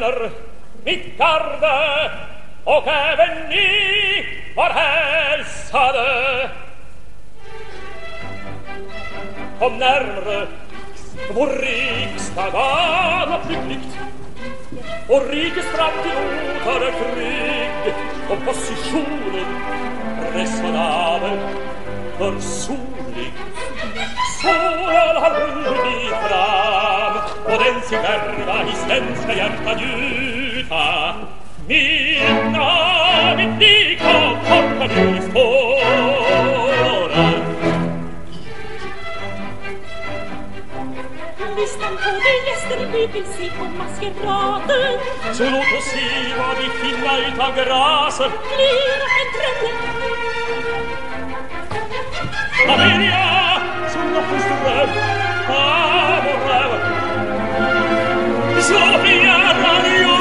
vänner, mitt garde och även ni var hälsade. Kom närmre vår riksdag alla plikt, och rikets framtid åter trygg, och positionen resonabel, försonlig. Solen har runnit fram, och den sig värva i svenska hjärtan gjuta. Minna mitt lik av Kornelius tårar. Lyssna på de gäster vi vill se på maskeraden. Så låt oss se vad vi finna utav grasen. Flera en drömmen. Amelia, som nattens dröm av vår röv. Sofia Radio,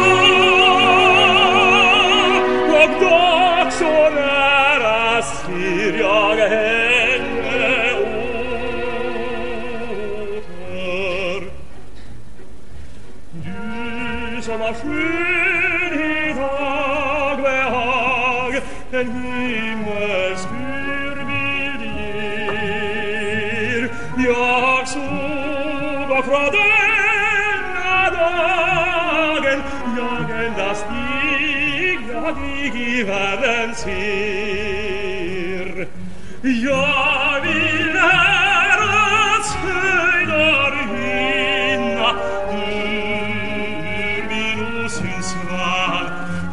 och dag så nära ser jag henne åter. Du som har skönhet och behag, en himmelsk urbild ger. Jag såg och från denna dagen jag endast jag i världen ser. Jag vill Herrens höjder hinna ur min osynsvall.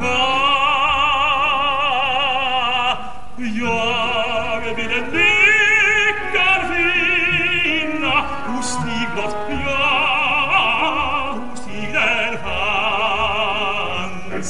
Jag vill en lyckad finna hos dig blott, ja, hos dig den fanns.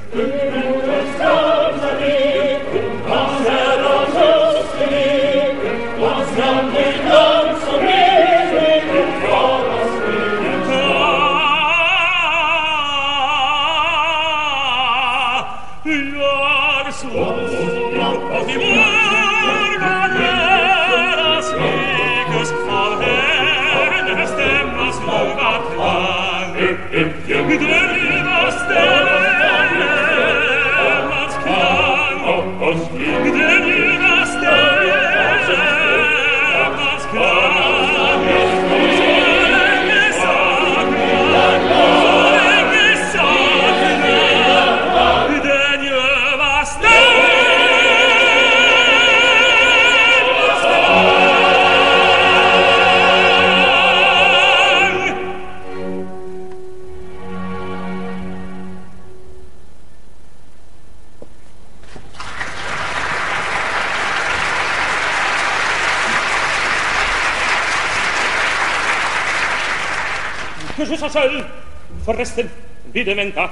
Je suis seul, förresten, vid en vänta.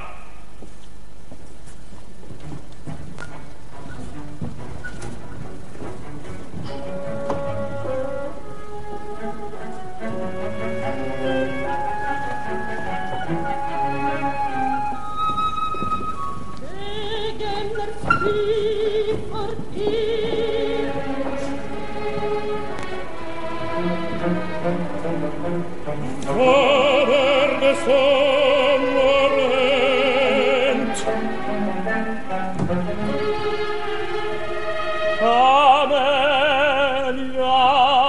Vägen är fri för er. Vad är det som har hänt? Amelia,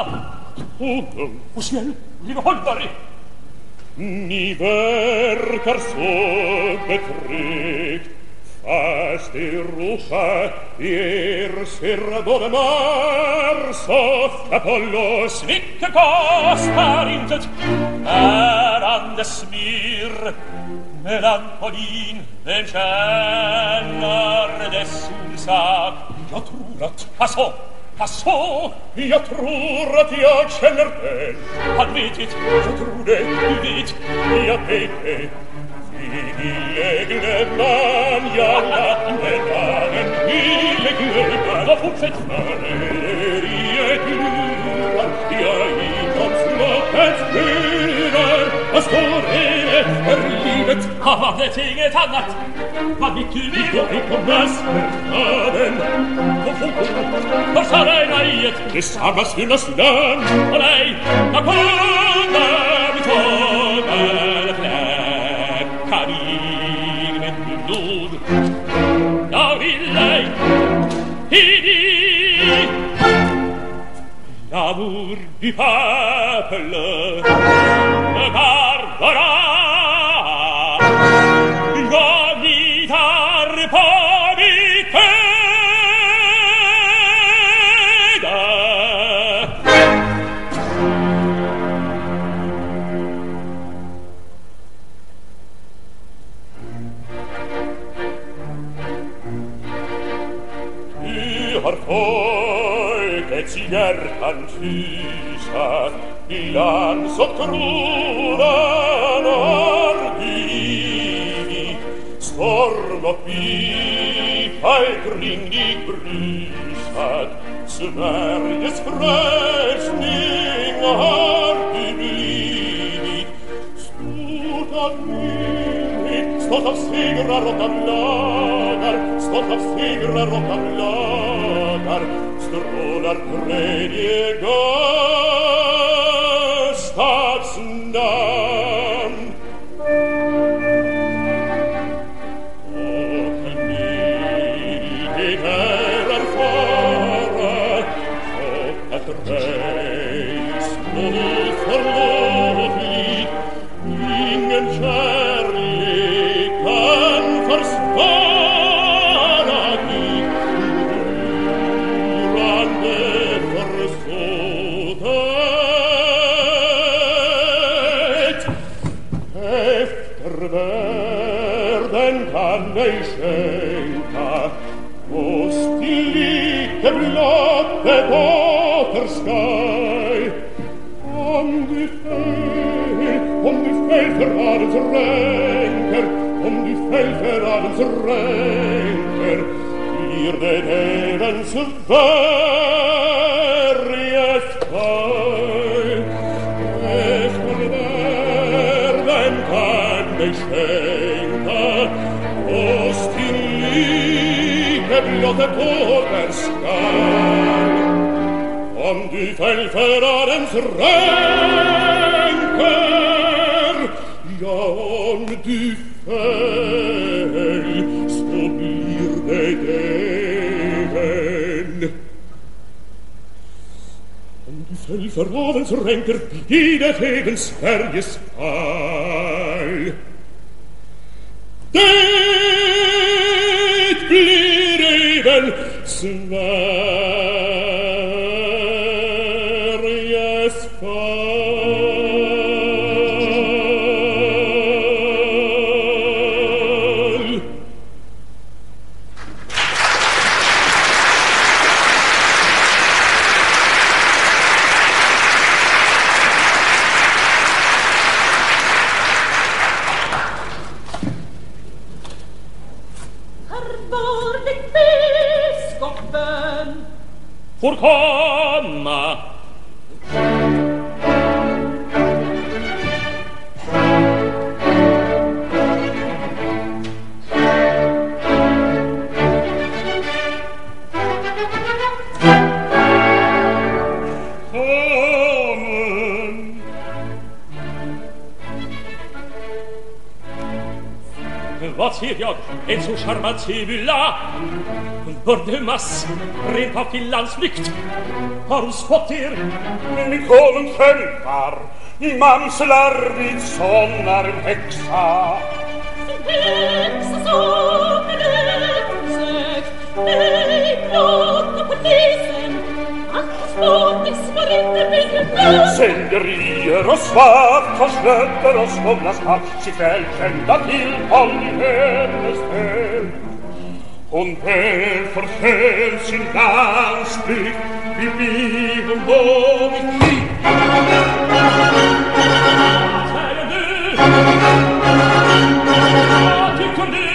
och snäll, lille hållbare, ni verkar så betryckt, fast i rosa er ser både Mars och Apollos. Vilket kostar intet ärande smyr, melankolin, vem känner dess orsak? Jag tror att, Asså, jag tror att jag känner det. Han vet det, jag tror det, du vet, jag vet det. Ville glömma jalla den dagen, ville glömma och fortsätt för er i ett lurar. Jag inom slottets murar och står efter livet. Har det inget annat? Vad vet du vill? Jag vet om maskerstaden och foton och sarajnajet. Det samma svinnas land. Och nej, jag kommer vi tar fläckar i peuple me gardera l'unità républicaine. Har folk et hjärtan fysat glans och kronan har givit storm och bifall kring dig brusat Sveriges frälsning har du blivit stort av myndighet, stolt av segrar och av lagar, stolt av segrar och av lagar, strålar tredje Gustavs namn. Och nyhet är fara, och att resmål förlåtlig, ingen kärlek kan försvara dig. Urande försåtet, eftervärlden kan dig skänka oss till lite blott ett återskaj. Om du fäll för adels ränker, om du fäll för adels ränker, blir det även Sveriges fall. Eftervärlden kan dig skänka oss till lite blott ett återskaj. Om du fäll för adens ränker, ja, om du fäll, så blir det även. Om du fäll för adens ränker, blir det även Sveriges fall. Det blir även Sveriges fall. Får komma. Vad ser jag? En så charmad Sibylla. Hon bördemas rent av till landsflykt. Har hon spott er? Min konung skämtar, mamslar vid sånnar växa. Växa som en utsökt, nej blott och polisen, att spåtis var inte byggt. Sänderier och svart, korsnötter och smugglarskap, sitt välkända tillhåll i hennes hem. Hon väl förföll sin landsbygd vid liv och mål i krig. Säger du? Vad tycker du?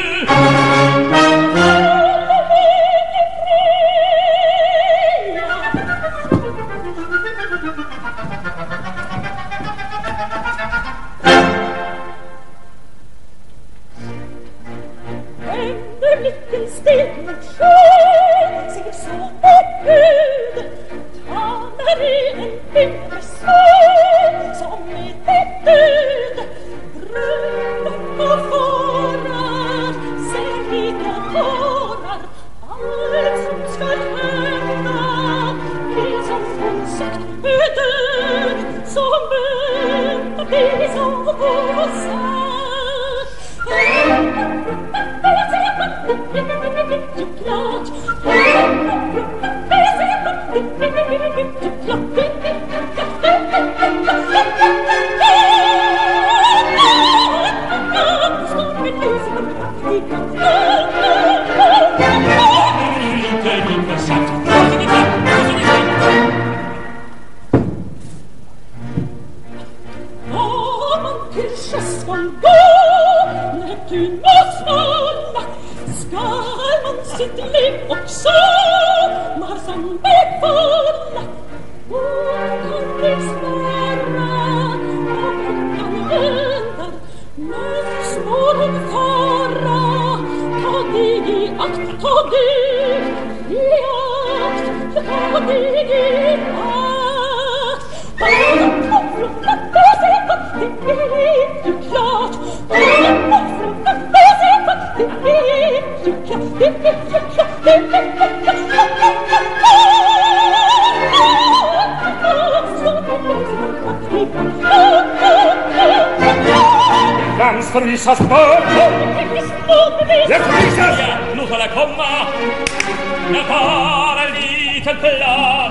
Lyckens steg mot sjön, ser så och Gud talar i en vintersön som är död. Bröllop och farar, ser lika tårar, allt som ska hända, det som hon sagt är död. Ganz verwissas poco, le verwissas, L'uso la comma, la para lite plat.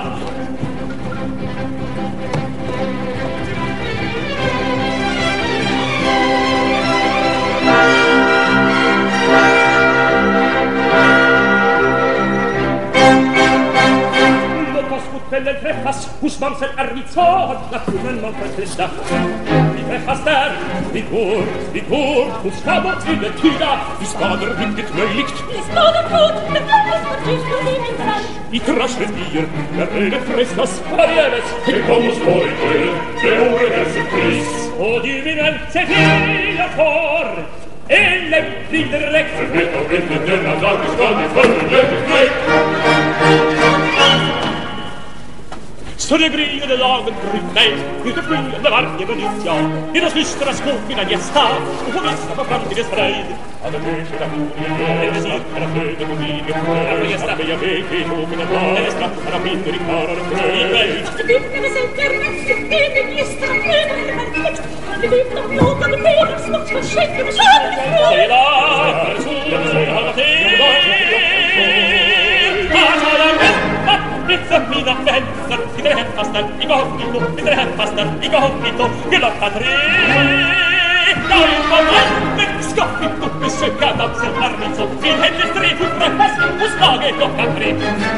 Quelle treffas, us mamsel arrizzot, la fumen non protesta. Vi treffas der, vi går, us stabo in der Tüda, vi spader vilket möjligt. Vi spader gut, det blir på tyst och vi min fram. I trasslet bier, der ölet frestas, varjeves. che como spori quel, che ore verso pris. Och du vinner, se till att for, eller blir direkt. Vet och vet med denna dag, vi ska ni förlägga Så det gryende dagen bryt mig, ute flyende varje minut, ja. I de lystra skog mina gästa, och få vissa på framtidens fröjd. Ja, det blir skilda det blir cirklar av flöden och livet. Alla gästa med jag väg i tågen och bra, eller straffar av mindre i karar och fröjd. Det blir med säker rätt, det är min gäster och över det perfekt. Det blir något någon mer, smått för skägg och kärlek. Säg där, solen säger alla till. Vissa mina vänner, sitter hemfast där, i gångito, sitter hemfast där, i gångito, glömma tre. Jag är på landet, ska inte besöka dansen Arvidsson, till hennes tre träffas hos Tage klockan 3.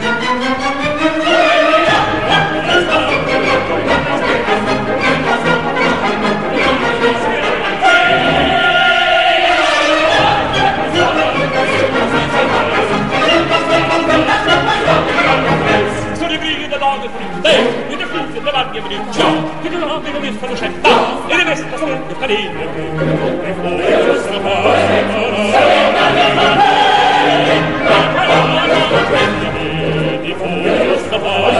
Dagen för dig, det är fint med varje minut, ja. Det är av det mest för att skämta, det är det bästa stället kan in. Det får jag rösta på. Det får jag rösta på.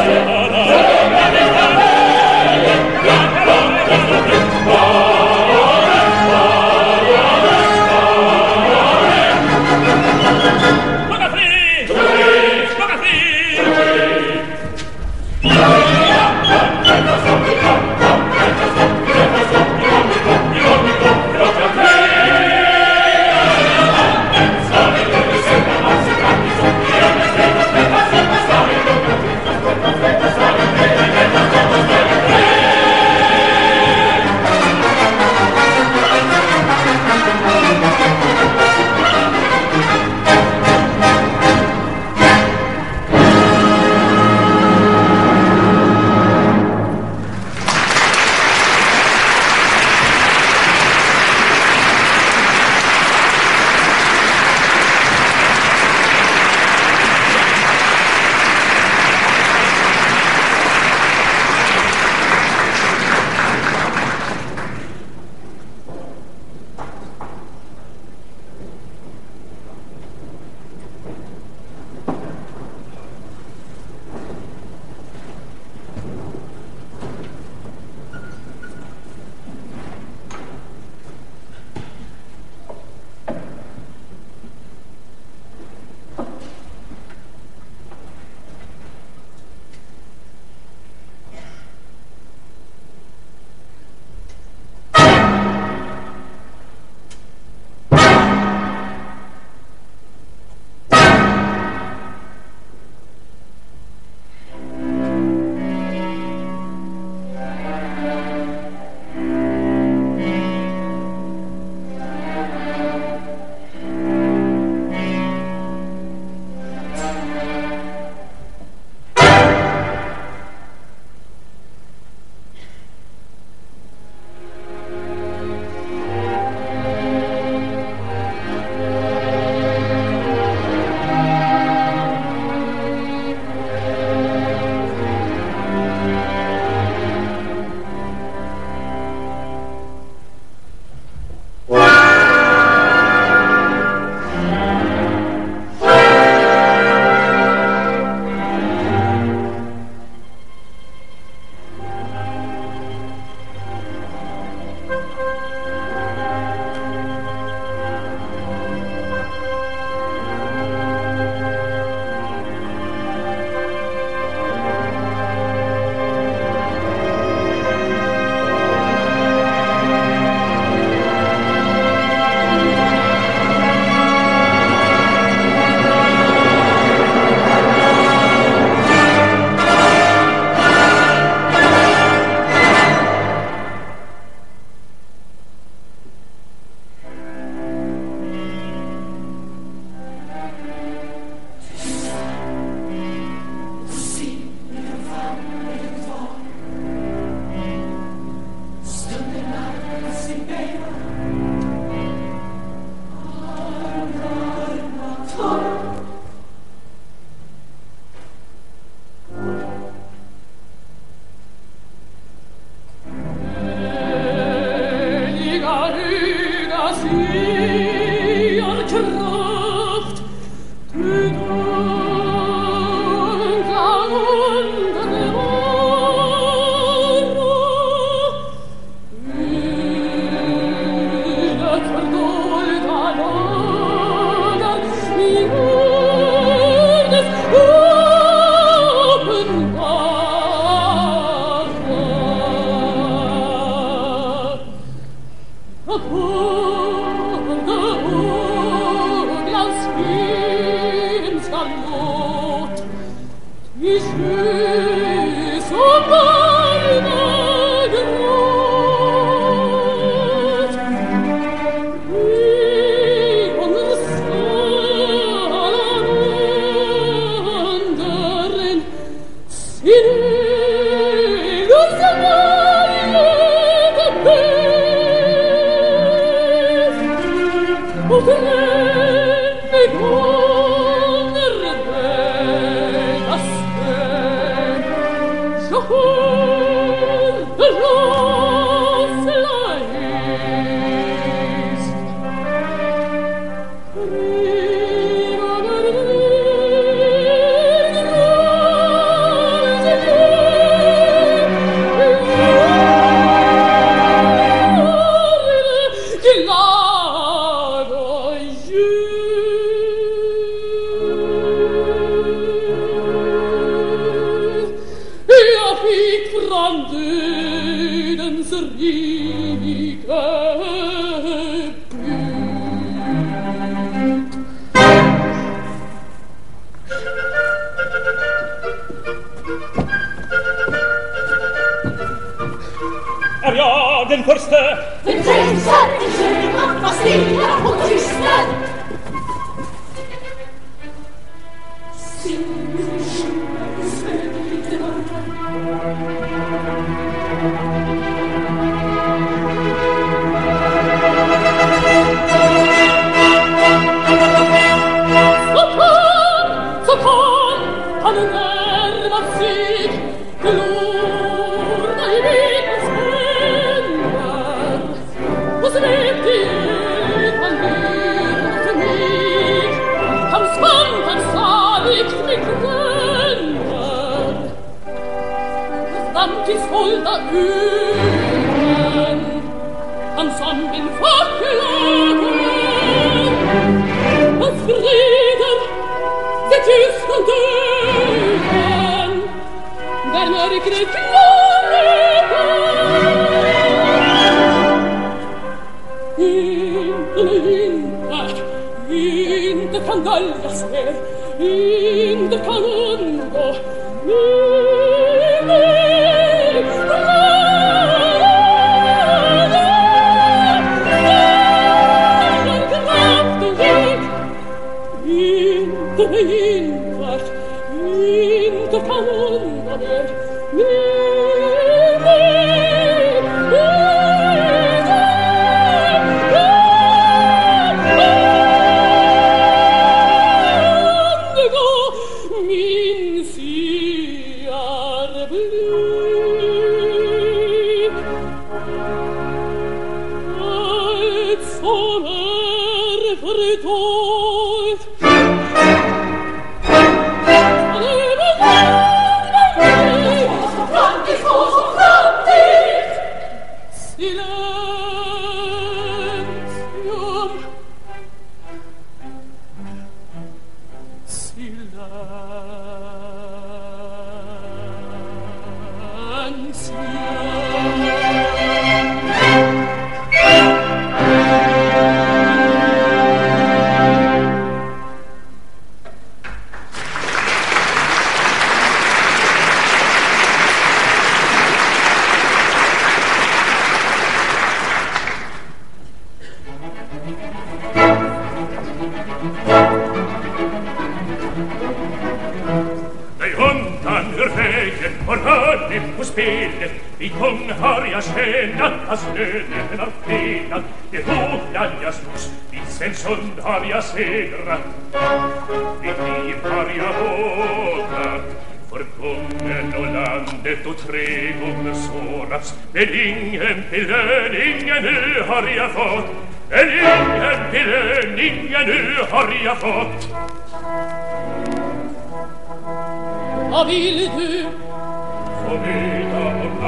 Vad vill du? Få veta om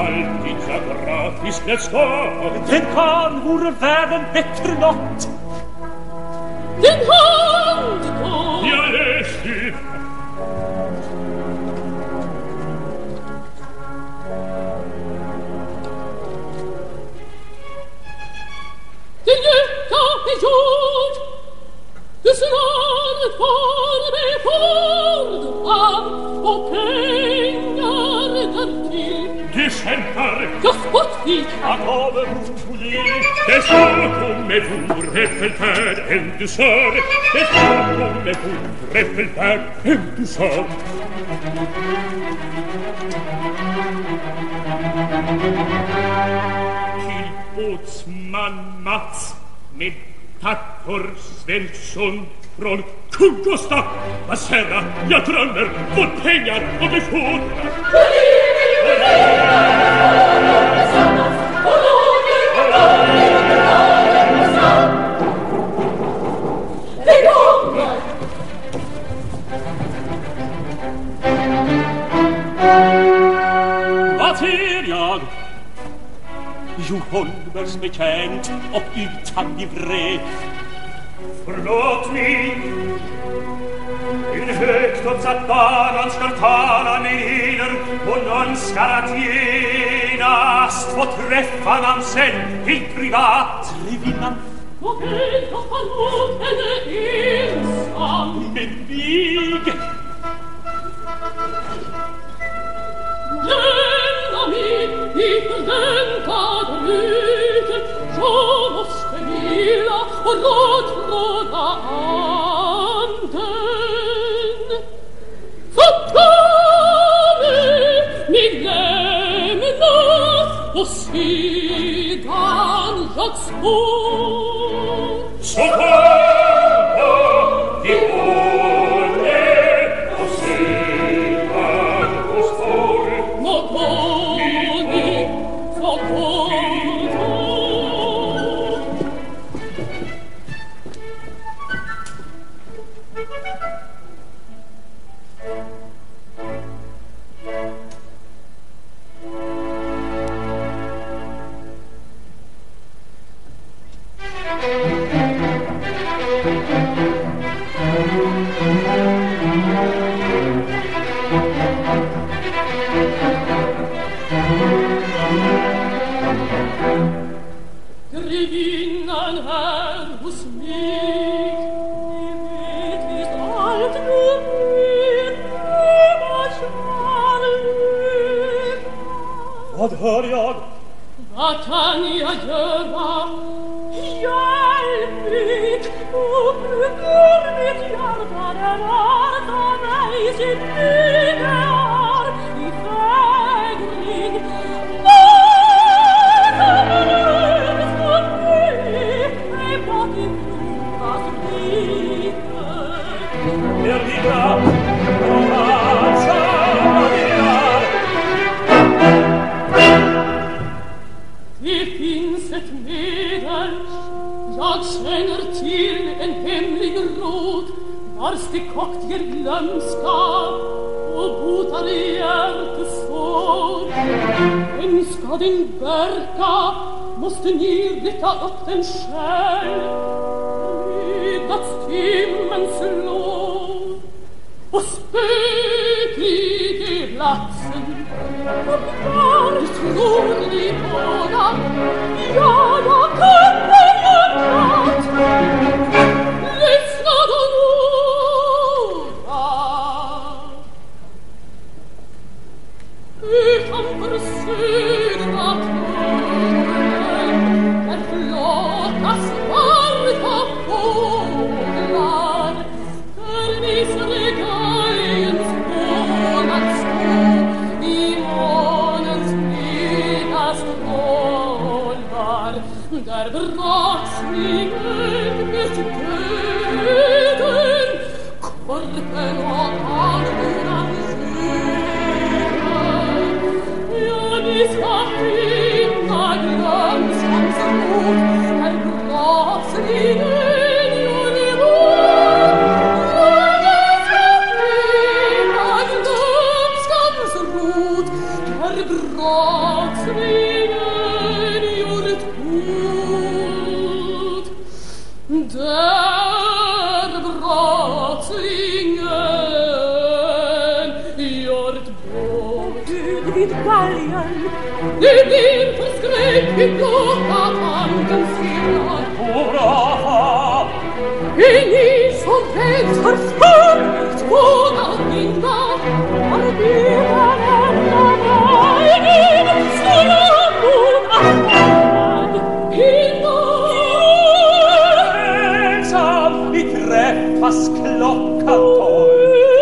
alltid så gratis blev skad. Den kan vore världen bättre lott. Den hand då! Ja, läs du! Din lycka är gjord. Du snart var befordran och pengar därtill. Du skämtar! Jag spottfick Att av rolig Det står med vår äppelfärd än du sör. Det står med vår äppelfärd än du sör. Till båtsman Mats med tack för Svensson från kung Gustav. Vad sära, jag drömmer vår pengar och befordran. Vad ser jag? Jo, Holmers betjänt och utan livré. Förlåt mig. En högt uppsatt banan ska tala med eder och önskar att genast få träffa namnsen helt privat. Trevinnan, och helt hoppar mot henne ensam. men mig. Lämna mig i förväntad myten. Jag måste vila och rådfråga anden. Så ta mig lämna och sedan jag spår. Så kom i året och sedan och spår. Må konung få komma. Grevinnan här hos mig, ni vet visst allt nu vad kärlek. Vad hör jag? Vad kan jag göra? Hjälp mig, uppgår mitt hjärta där varta mig sin ideal i fägring. Ervika, och sammandelar. Det finns ett medel, jag känner till en hemlig råd, vars det kokt ger glömska och botar hjärtesår. Men ska den verka, måste ni rycka upp den själv. Midnattstimmen slår och spöklig är platsen. Och var tror ni båda? Ja, jag kunde hjärtat. Lyssna då noga. Utanför södra kullen, där flåtas svarta fåglar, där visade galgens månad stå i månens blida strålar, där bratsningen med döden, korpen och alvorna vi ska finna glömskans rot, där brasringen gör emot. Vi ska finna glömskans rot, där brasringen Der Bratzingen jord bot vid galgen det blir förskräck i blåa tanken sedan Hurra! Ni som vet har förut båda vinna arbetaren av vägen skulle mot annan Ensam vi träffas klockan 12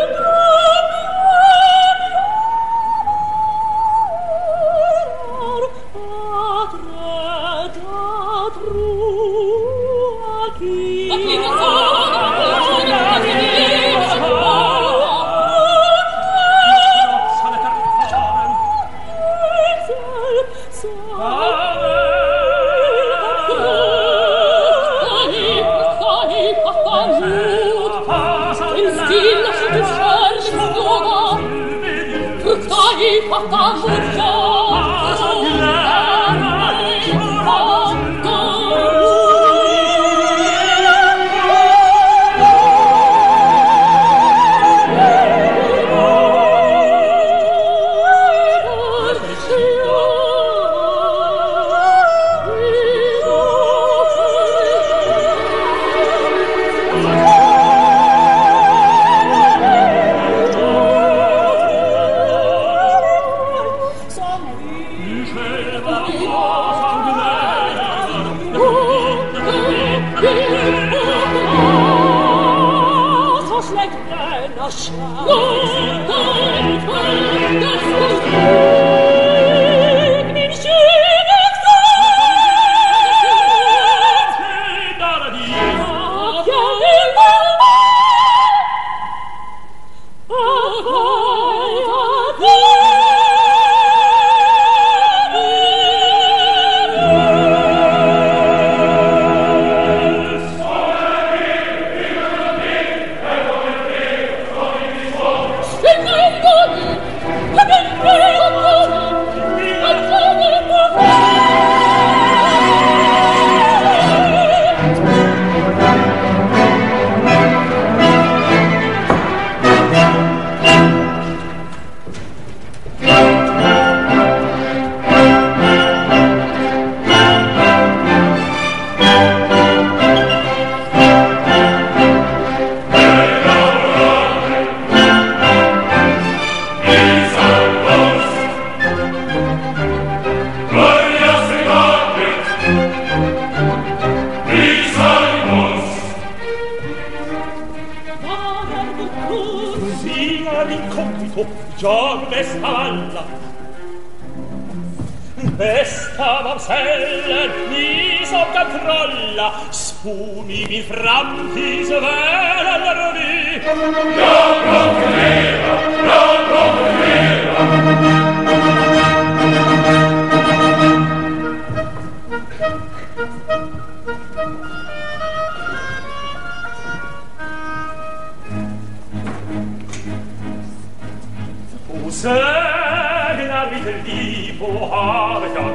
Seglar mitt liv på havet jag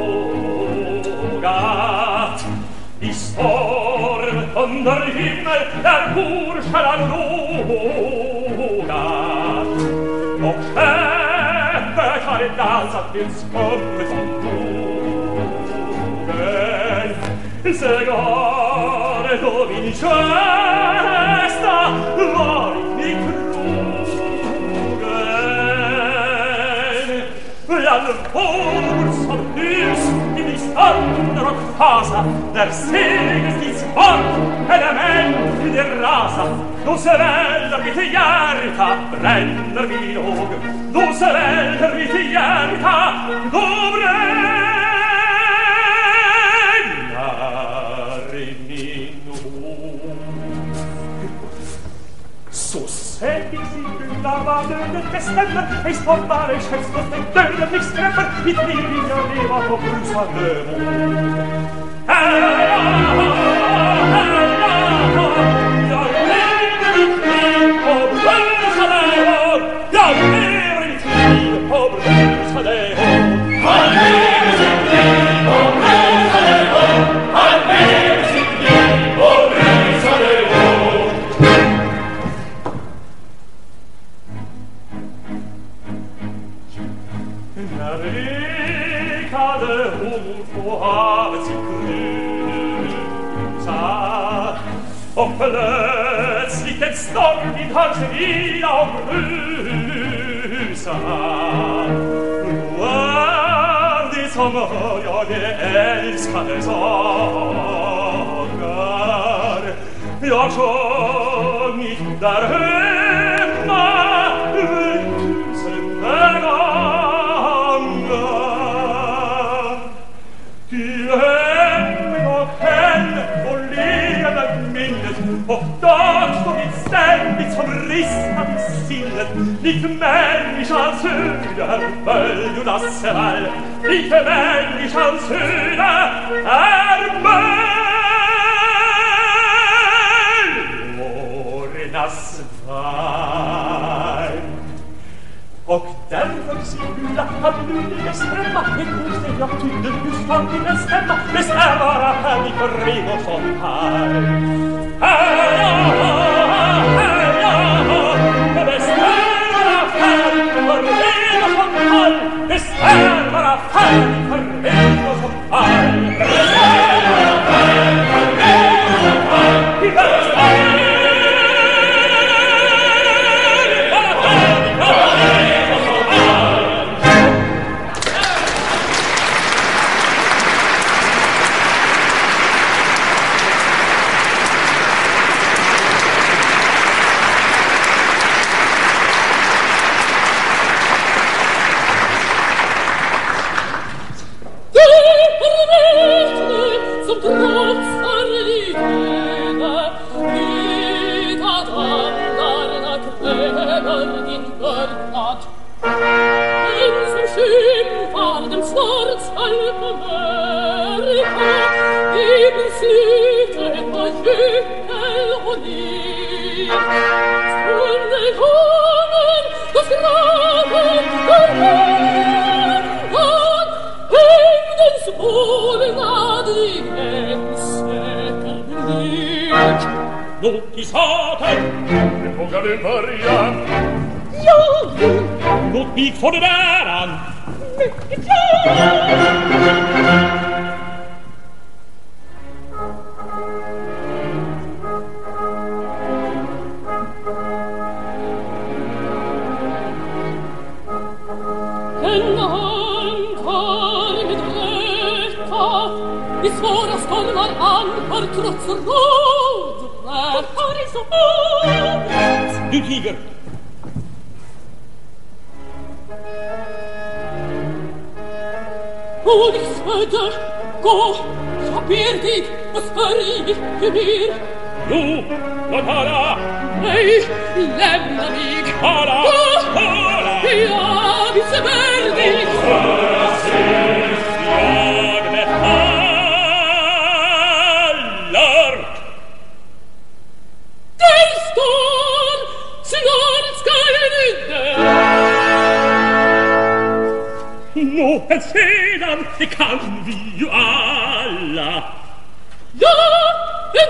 vågat I storm under himmel där bordskallar lågat Och skeppet har ett dansat till skummet som vågen Seglaret och min kösta varit min Bland vågor som hus I distander och fasa Där segelstids våld element det rasa Då sväller mitt hjärta bränner min låg Då sväller mitt hjärta då bränner min låg Så säkert vad döden bestämmer Ej stoppar, ej skämsluft, ej döden mig skrämmer Mitt liv vill jag leva på brusande våg Jag lever mitt liv på brusande våg Jag lever mitt liv på brusande våg Han lever sitt liv på brusande våg Han lever sitt liv på och plötsligt en stormvind hör sig vila och brusa. Var det som hör jag det älskade sångar jag sjungit där hemma tusen gånger. Ty hem och hem och lever minnet och dag står det ständigt som ristat i sinnet likt människans huvud böljornas vall, likt människans huvud är böljornas vall. Och därför sula han nu ligger stämma ett bokstäv jag tyckte just fann till en stämma det ska vara härlig för ren och sån här. Det ska vara färg för ren och sån här. Det ska vara färg för ren och sån här. Det ska vara färg för ren och sån här. Det ska vara färg Låt i satan, nu vågar du börja. Ja, låt mig få det bäran. Mycket ja. I svåra stormar anför trots råd. Vad har det så Du tiger. Olycksfödda, gå, jag ber dig och spör icke mer. Jo, låt höra. Nej, lämna mig. Höra, höra. Jag besvär dig. Höra sig, jag befaller. Där står, snart ska jag rydda. Nå, men sedan, det kan vi ju alla. Ja, det.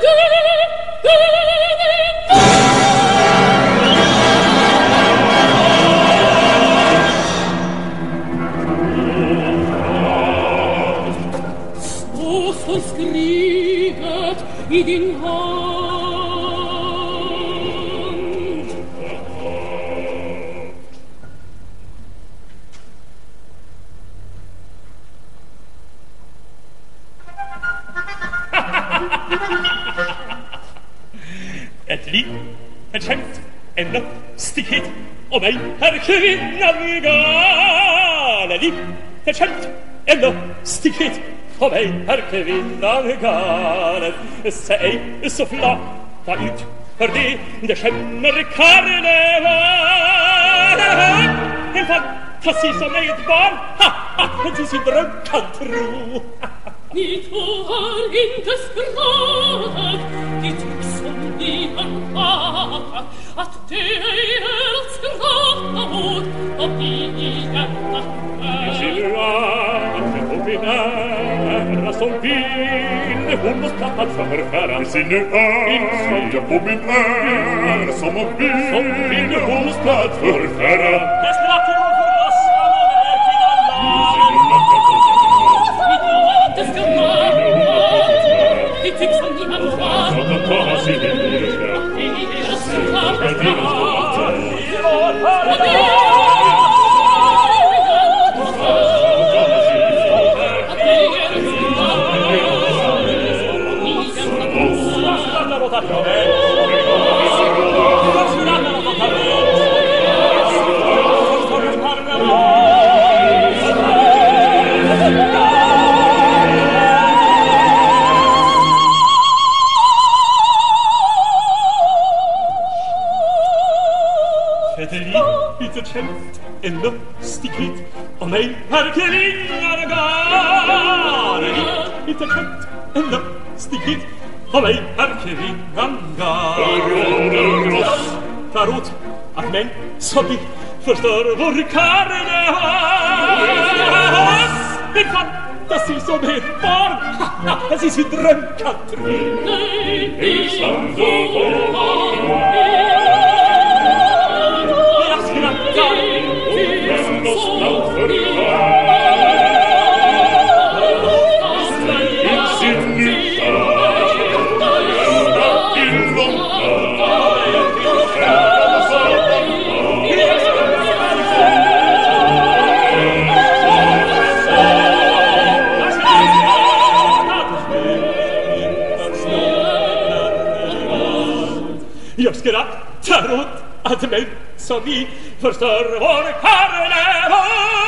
Och så skrivet i din hand. Ett liv, ett skämt, en lustighet och mig herr kvinnan galen. Liv, ett skämt, en lustighet och mig herr kvinnan galen. Säg så flata ut för det skämmer karneval. En fantasi som är ett barn till sin dröm kan tro. Ni två har inte skrattat, ni tycks som ni har pratat, att det är att skratta åt om ni i hjärtat är. Se nu att jag får min ära som vill hon oss plattat förfära. Se nu att jag får min ära som vill hon oss platt förfära. Här skrattar hon för oss och många är till alla. Det ska vara, det tycks som ni har En lustighet om ej herkelingar gar. Inte känt en lustighet om ej herkelingar gar. Förråd att män som vi förstör vår karneval. En fantasi som är barn. Precis vid drömkatri. Nej, jag skrattar åt att män som vi förstör vår karneval.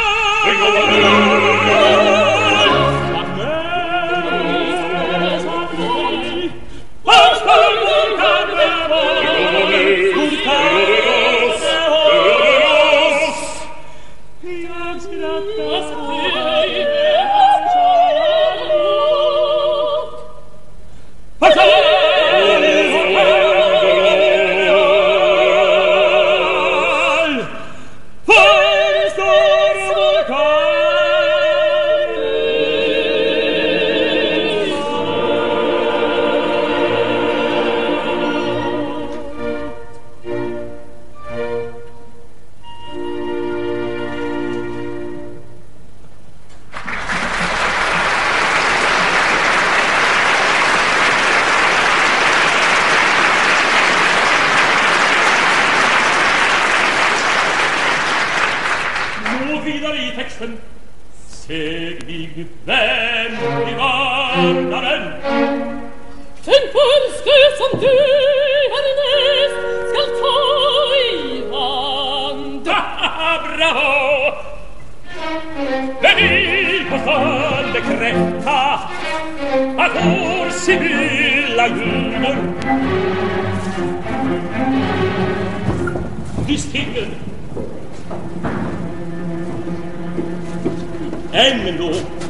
Seglig vän i vandaren. Den förste som du härnäst skall ta i hand. Bravo! Men vi måste bekräfta att vår Sibylla ljuger. Visst ingen ändå.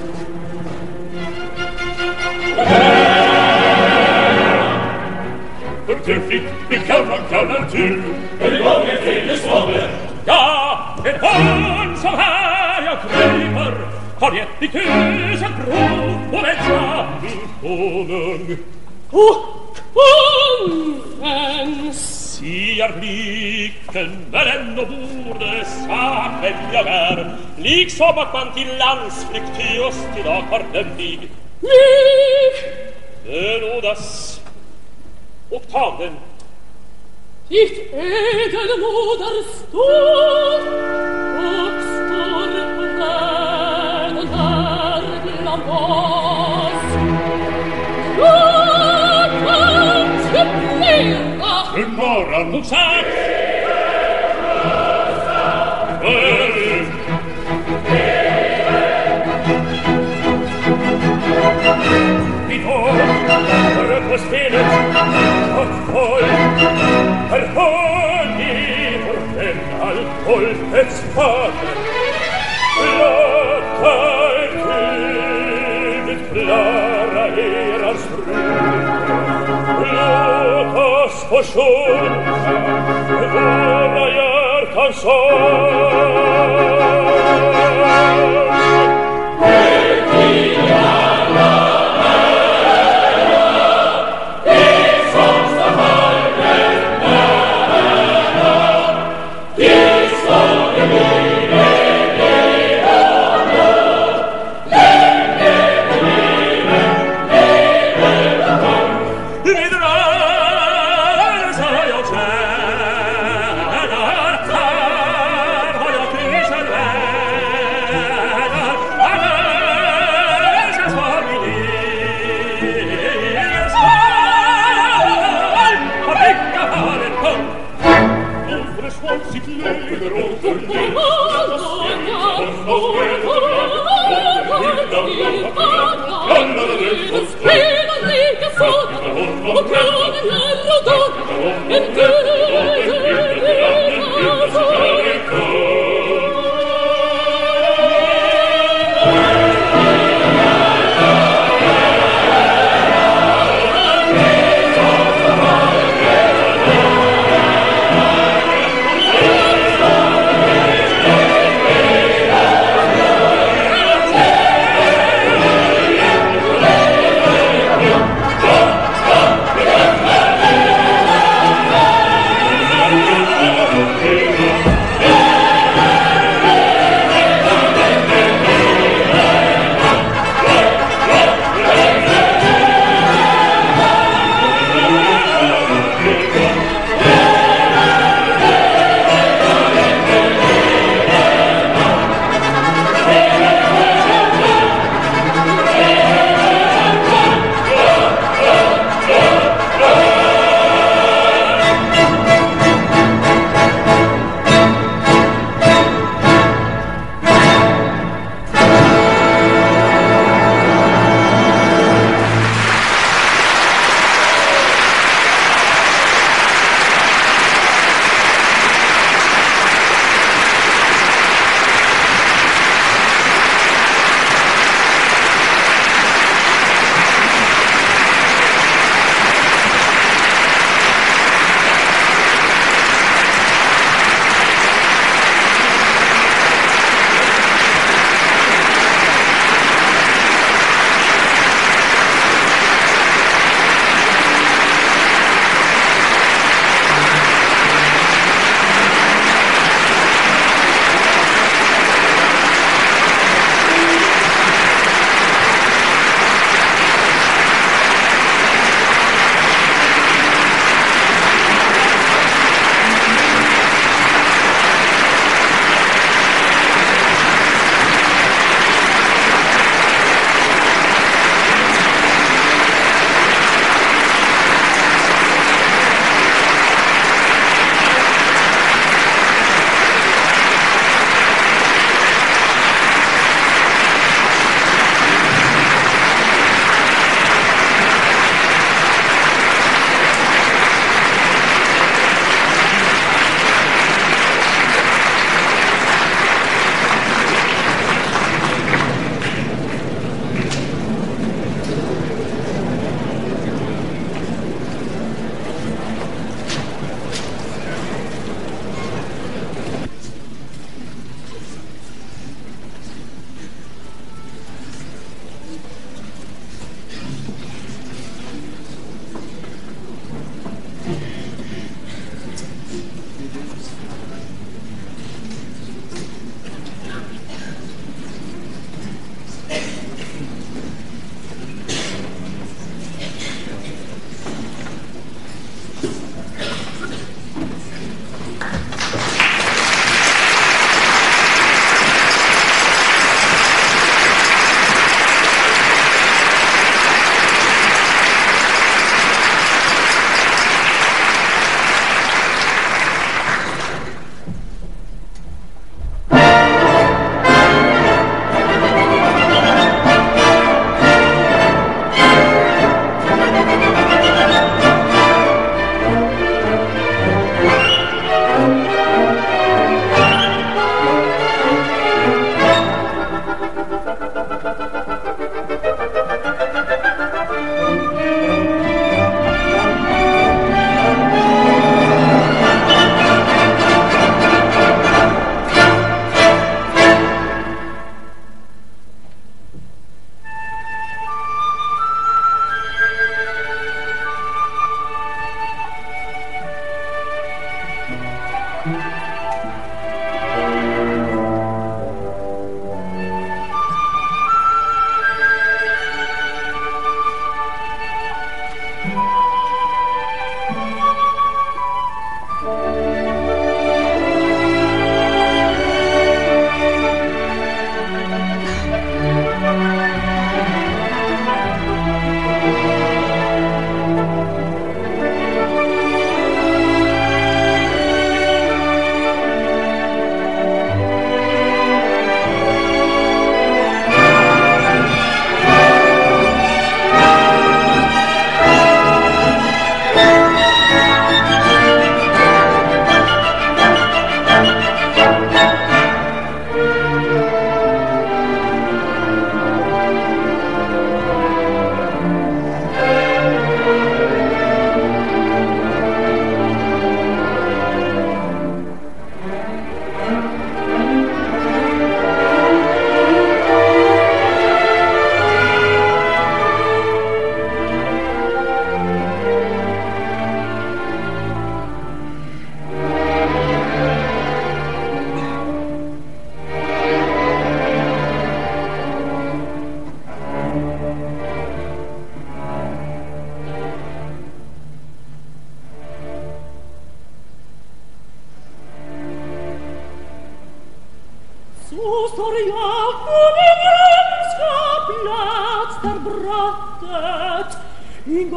Du fick en kallar tur. En gång en tredje svavel. Ja, ett barn som här jag kryper har gett i tusen prov på vänta konung. Konung siar blicken när ändå borde saken jag är, liksom att man till landsflykt till just idag har dömlig. Benådas och ta den. Ditt ädelmod är stor och står världen här bland oss. Jag kan supplera hur morgon hon sagt. Vi tar på spelet och folk här hör ni vår vän alkoholets fader. Låta tydligt klara eras brud. Låt oss få sjunga våra hjärtans sång.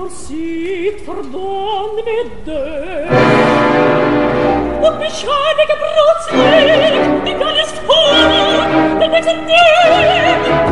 sieht verdammt mit dir. Und mich scheinige Brutzlig, die alles vor, den nächsten Tag.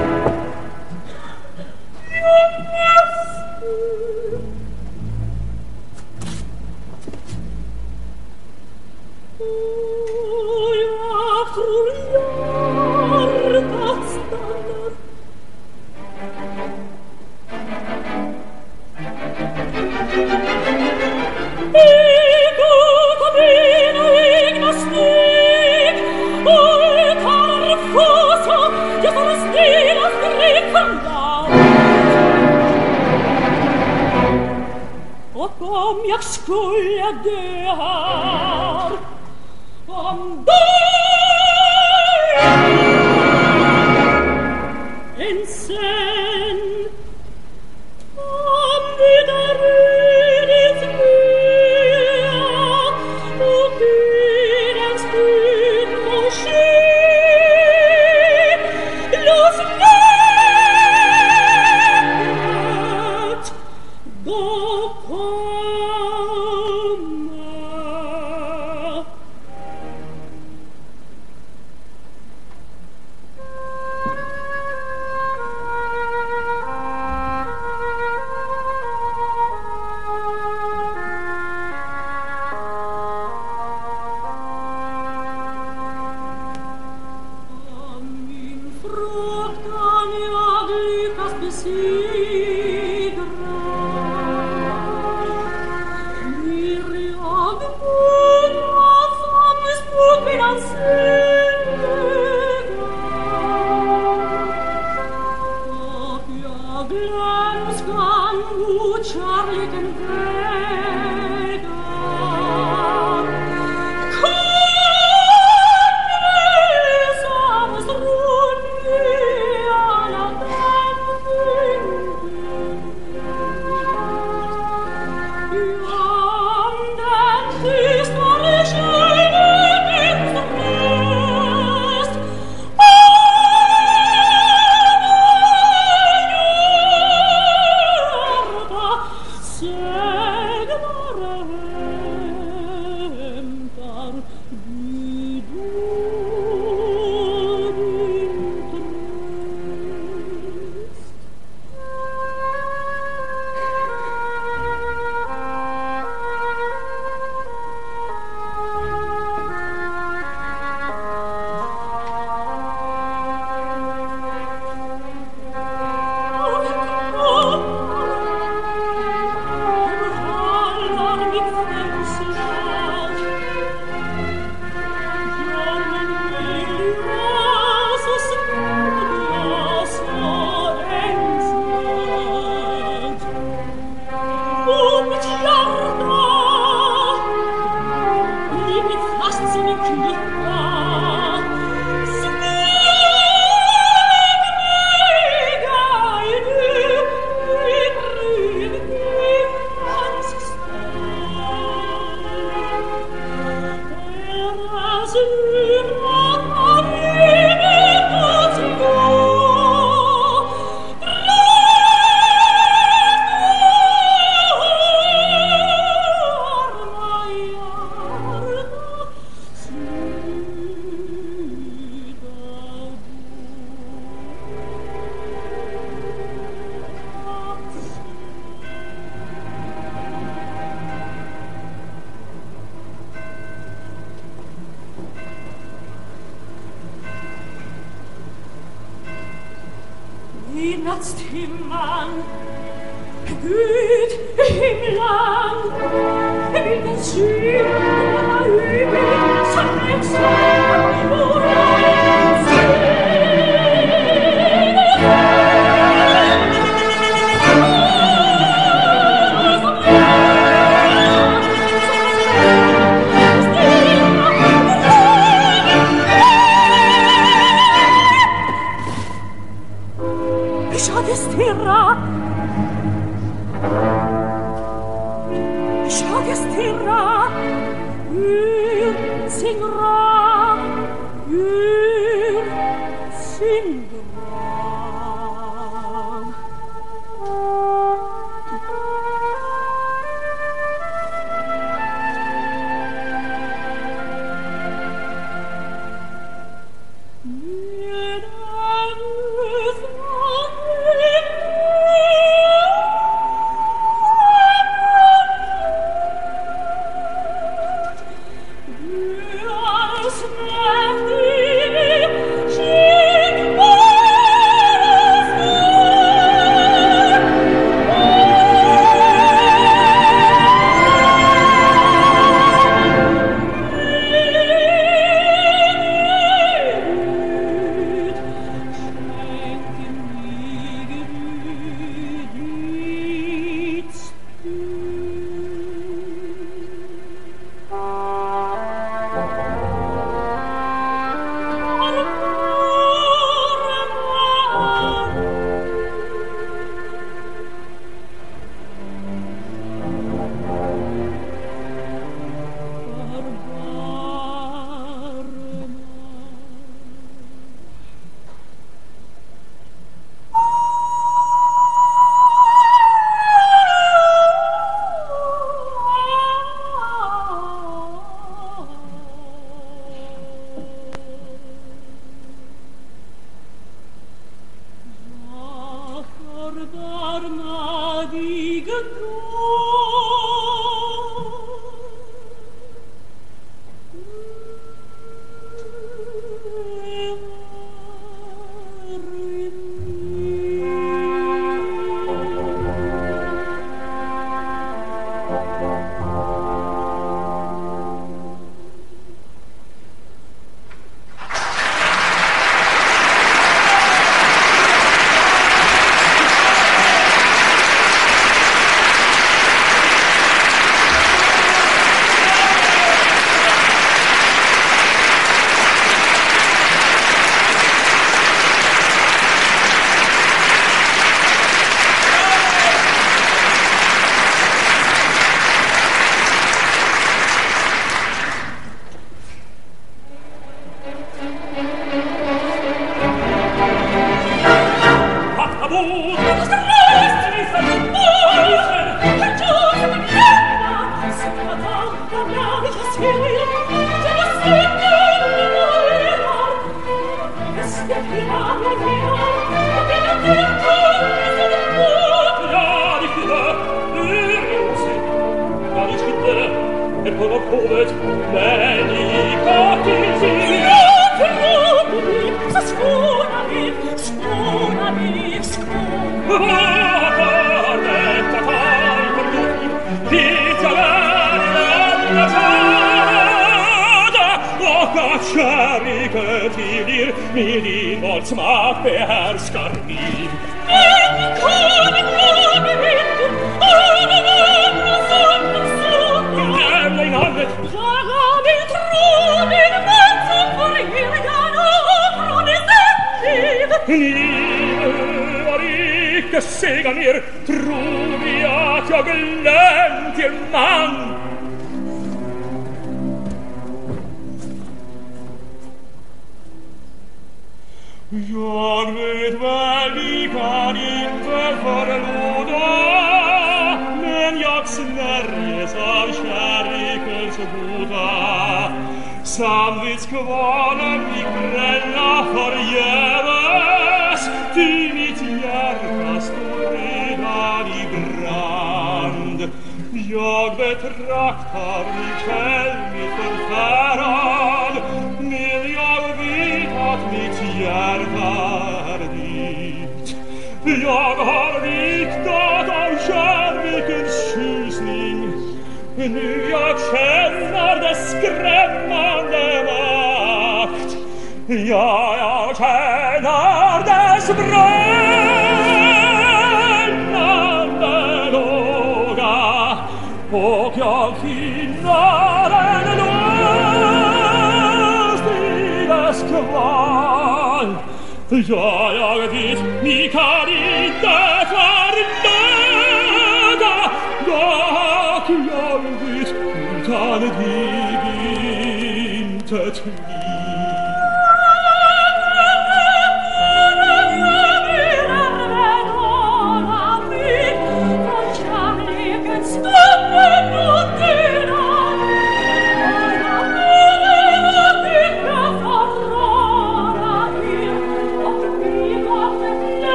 Jak skulle det här om dig en sen om vi där rydets lea och dyrens bud må ske lås vädret då kom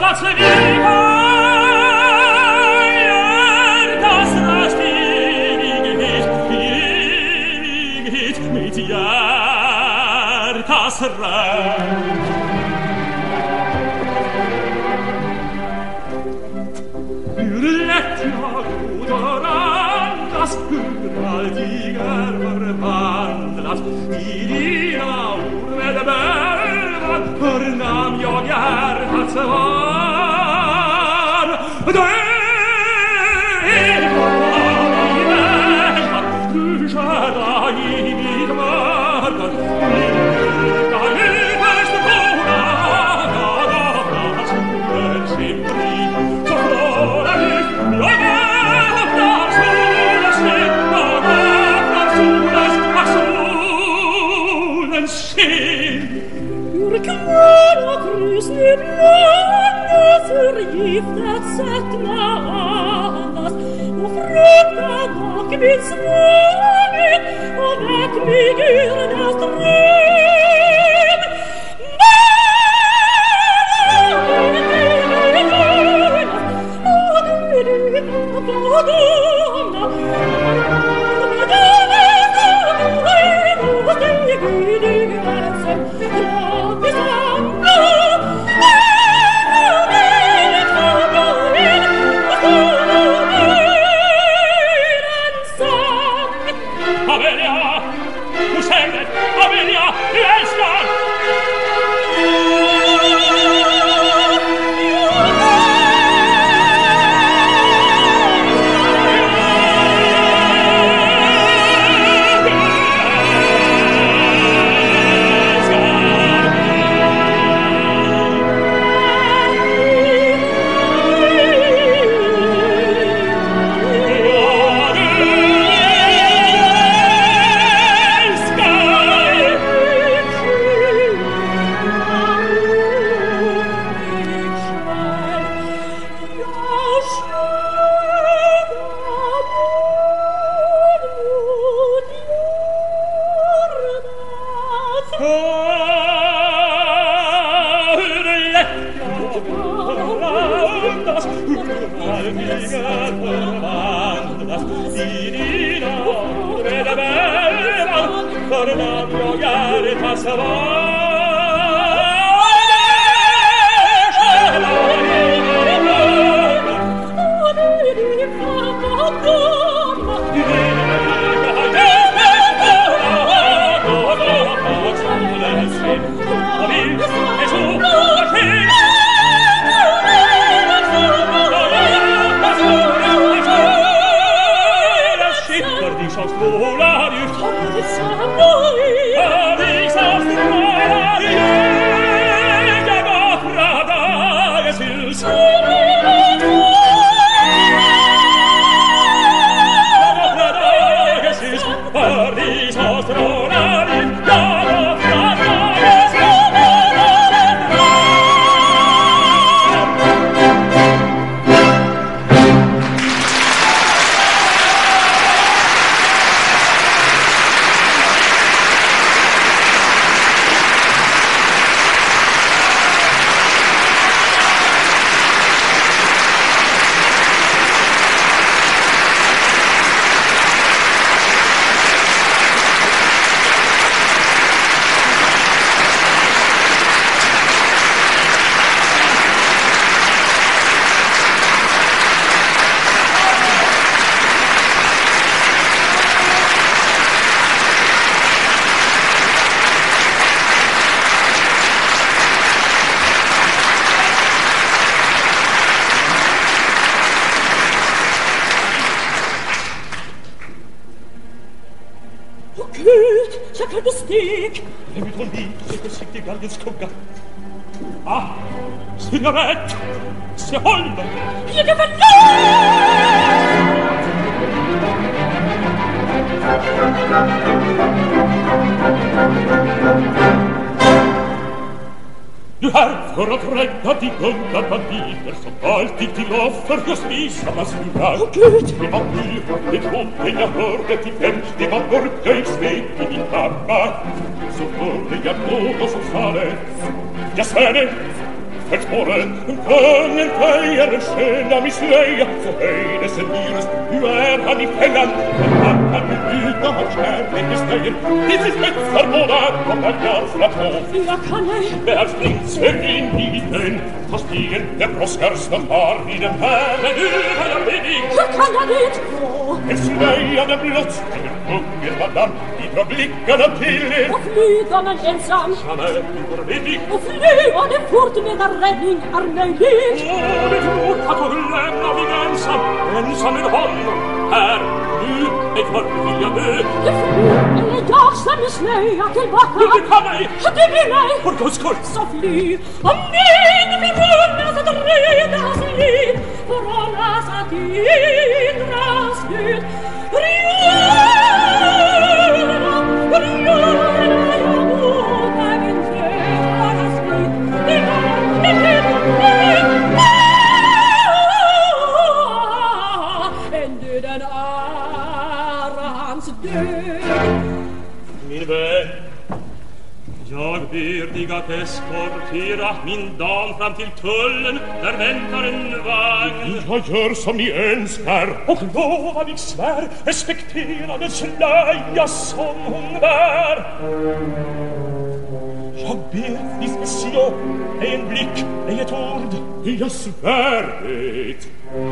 das Feuer, das rasch ewig mit Jahr, das Reich. Das gewaltiger verwandlat, die Naur med bärvan förnam jag hjärtats var. Du skära i mitt mörker, lika lyfest våra dagar, solen sin frid, så frågar du, jag öppnar solens släpp och öppnar solens sken. Ur kvar och krusning många förgiftat sökna andas och frukta bak vid svånget och väck mig ur dess dröm. Signorette, se holda! Jag är förlåt! Du här för att rädda de unga banditer som alltid till offer just visarnas lurar. Åh Gud! Det var myr, det trodde jag hörde till dem. Det var mörka i svek i min kammar. Så hörde jag någon som sa det. Jag svär det, Spåren, kungen följer en sköna missnöja, så höjde sig Myrus, nu är han i fällan, men han kan ju utan hans kärlekes nöjen, till sin spetsar båda, de där garsla på. Jag kan ej. Där springt svärd in i dön, ta stigen, det bråskar snart har i den här, men nu har jag mening. Hur kan jag dit gå? En slöjande blott stiger hunger madam, dit drar blickarna till er. Och flyga men ensam. Han är urvinnig. Och flyga det fort medan räddning är möjlig. Åh, det tror att hon lämnar mig ensam med honom. Här, nu, mig för vill jag dö. Det flyg, eller jag som är snöja tillbaka. Du kan mig. Det blir mig. För Guds skull. Så fly, om min förvunnas att redas liv, förhållas att hindras ut. Min vän, jag ber dig att eskortera min dam fram till tullen, där väntar en vagn. Jag gör som ni önskar, och lova mig svär, respektera den slöja som hon bär. Jag ber dig slå en blick, ej ett ord. Jag svär det.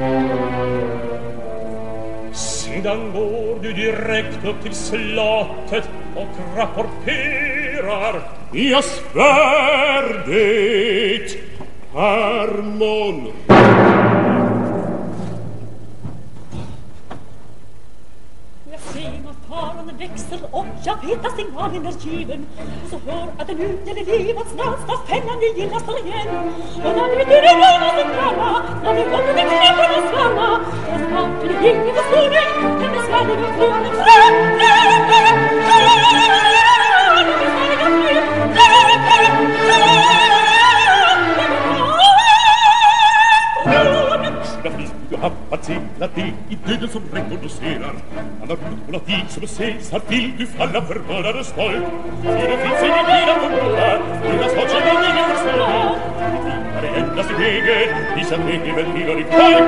Sedan går du direkt upp till slottet och rapporterar. Jag svär det, Hermon. Jag ser att faran växer och jag vet att signalen är given. Så hör att det nu gäller livets nästa fällan vi gillar står igen. Och när vi till det röna som granna, när vi kommer till knäpparna svanna, och snart är det ingen förståning, men det ska det nog flygande Du har passerat det i döden som rekognoserar. Han har utmålat dig som Caesar. Vill du falla för mördades folk? För det finns ingen mer att förmåla. Deras hat som ingen förstår. Det är endast i vägen. Visa vägen väl hela ditt folk.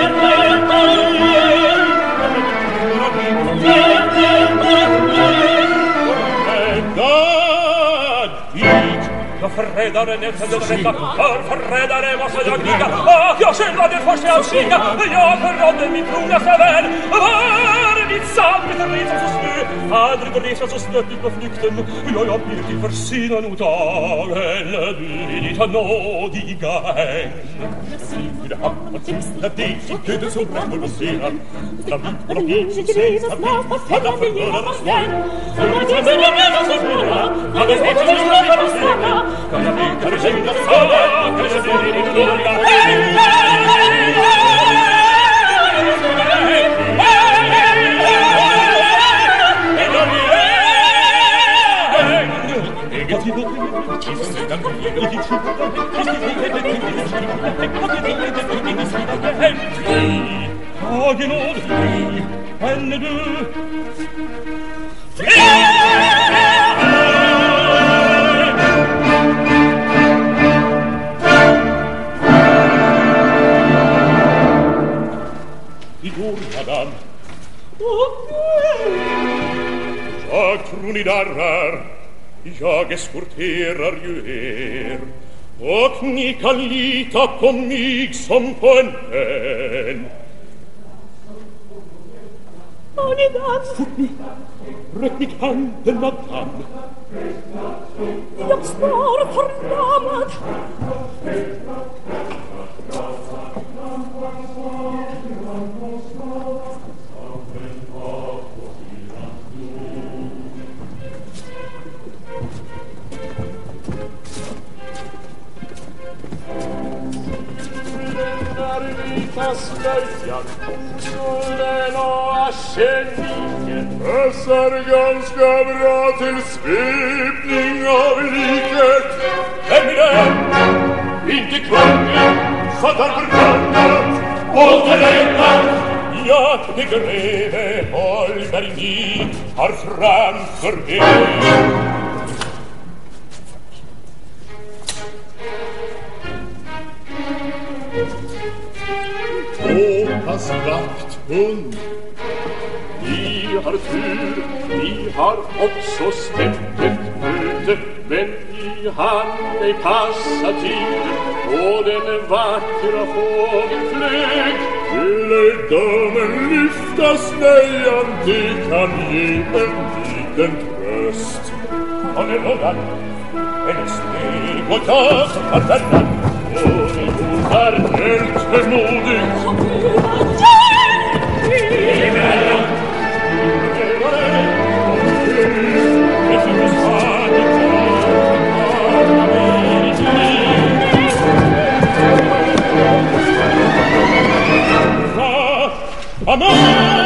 Jag förrädaren är förrädda, för förrädare måste jag kriga. Och jag själv var den första att stiga. Jag förrådde min trognaste vän. Var mitt samvete resan så snö, aldrig och resan så snött ut på flykten. Jag blir till för synen och dagen, ditt nådiga häng. I det hamnar tillstället dig, i döden som rekognoserar. Fram ut på dig som sägs att vi alla förrädare står. Och jag vet inte vad som spelar, att det är som rekognoserar. Kan jag bygga det kända saga, kan jag bli din gloria. Madame. Jag tror ni darrar, jag eskorterar ju er, och ni kan lita på mig som på en vän. Har ni dans? Fort ni, räck mig handen, madame. Jag står förlamad. Slöjan, solen och arseniken passar ganska bra till svepning av liket. Vem är det? Inte kungen, så därför kungen återlämnat. Ja, det greve Holberg ni har framför er. hans vakthund. Ni har tur, ni har också stämt ett möte, men ni hann ej passa tiden på den vackra fågeln flög. Skulle damen lyfta snöjan, det kan ge en liten tröst. Och nu rullar en steg och jag som har vändan. Och hon var helt modig. Som du var hjälp Emellan det finns fan i kvar med ditt liv. Amen.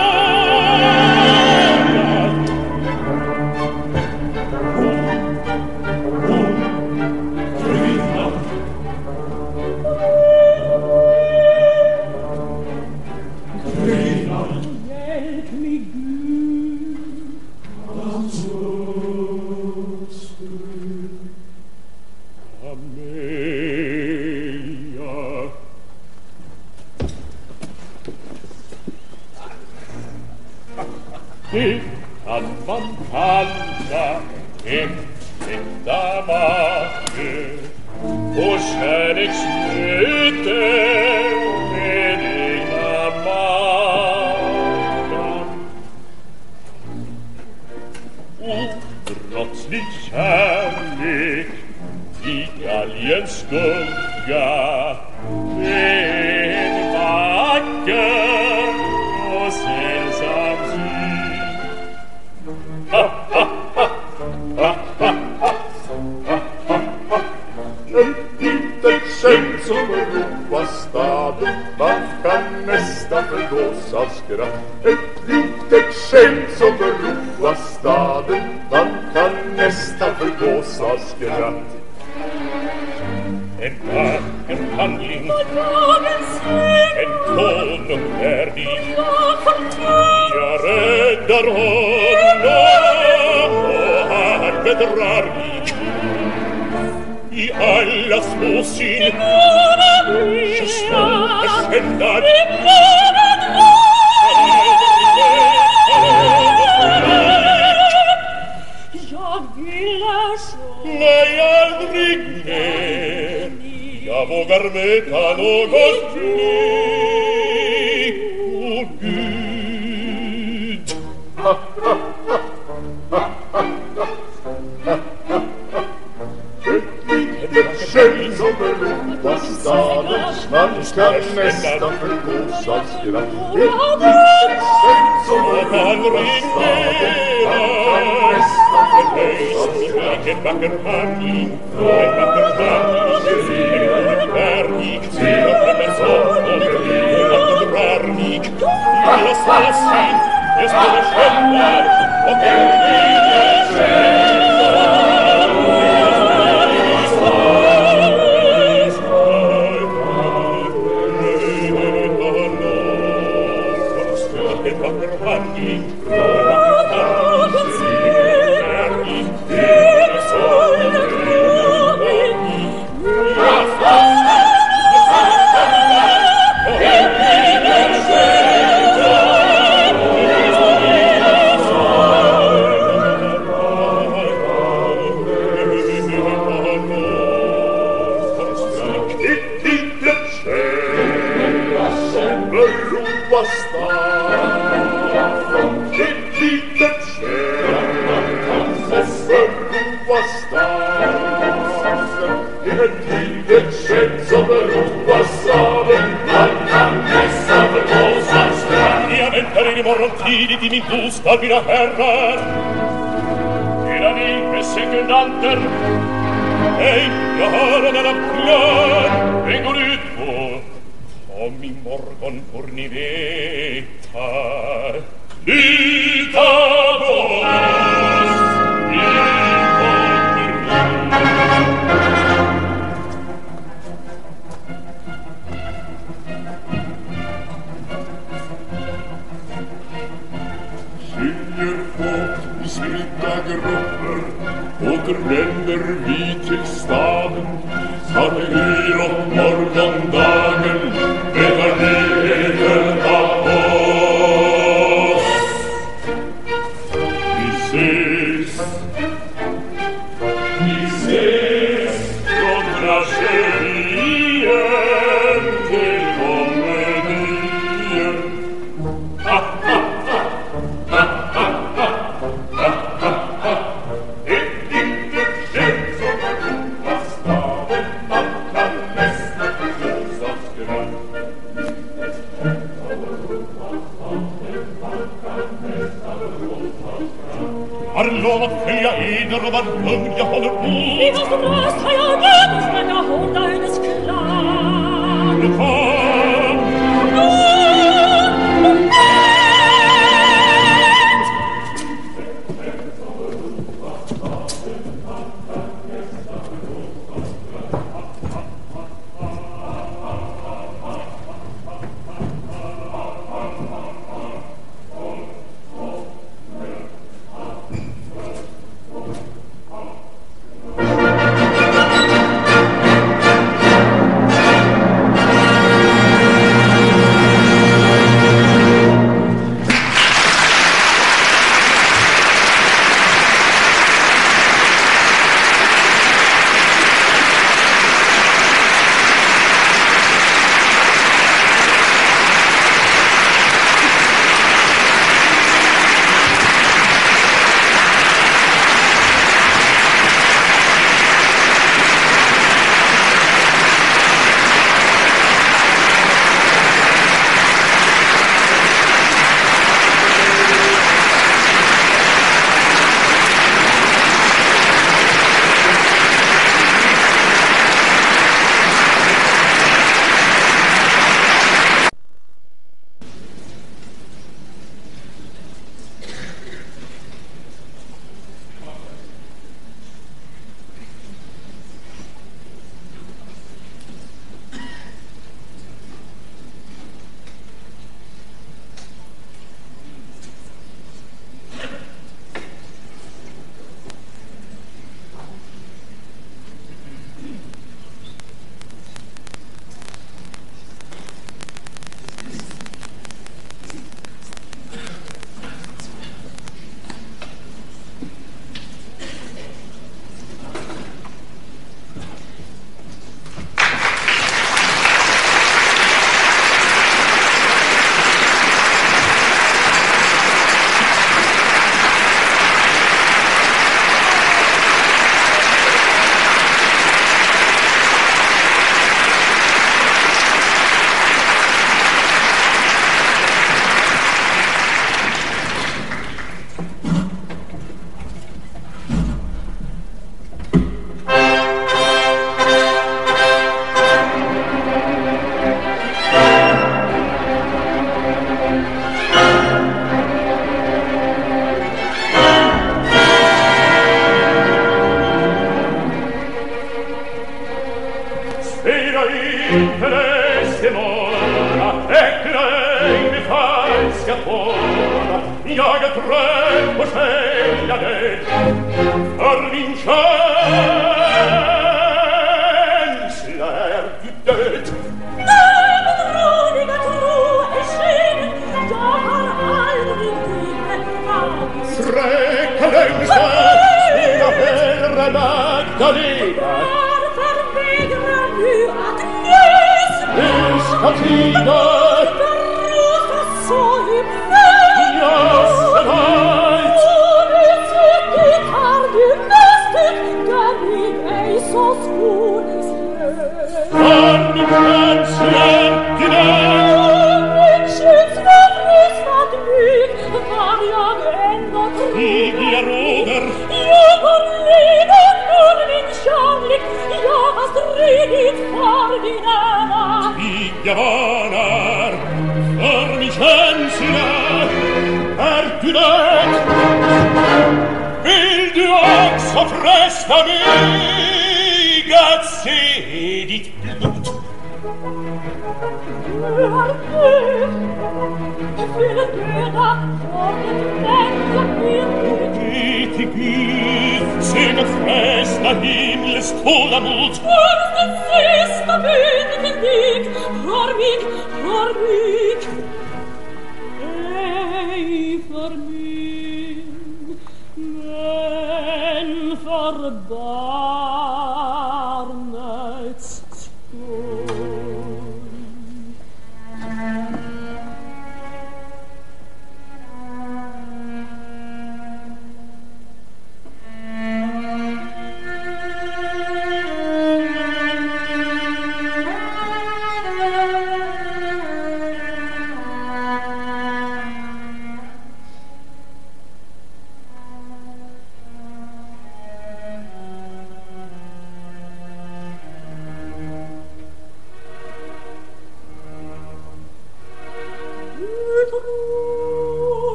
Det kan man kalla en äkta make och kärleksmöte med egna makan. Obrottslig kärlek i galgens skugga, en vacker och sällsam syn. En litet skämt som roar staden, man kan nästan förgås av skratt. Ett litet skämt som roar staden, man kan nästan förgås av skratt. En vacker handling, en konung värdig, jag räddar honom och han bedrar mig. I alla små syn, så små förskändad, jag vill så. nej aldrig mer. Jag vågar möta något fler, åh Gud. Ett skämt som roar staden, man kan nästan förgås av skratt. Ett litet skämt som roar staden, man kan nästan förgås av skratt. En vacker handling, en vacker handling, en värdig, en sång och en drar mig. Alla små syn, det står skämtar och en liten skämtar. En vacker handling, tidigt i min bostad, mina herrar. Era ni med sekundanter. Nej, jag har en annan plan. Den går ut på: om i morgon får ni veta. Lita på oss, vi kommer skiljer folk i spridda grupper, återvänder vi till staden. Snart är 8 morgondagen, väntar nyheter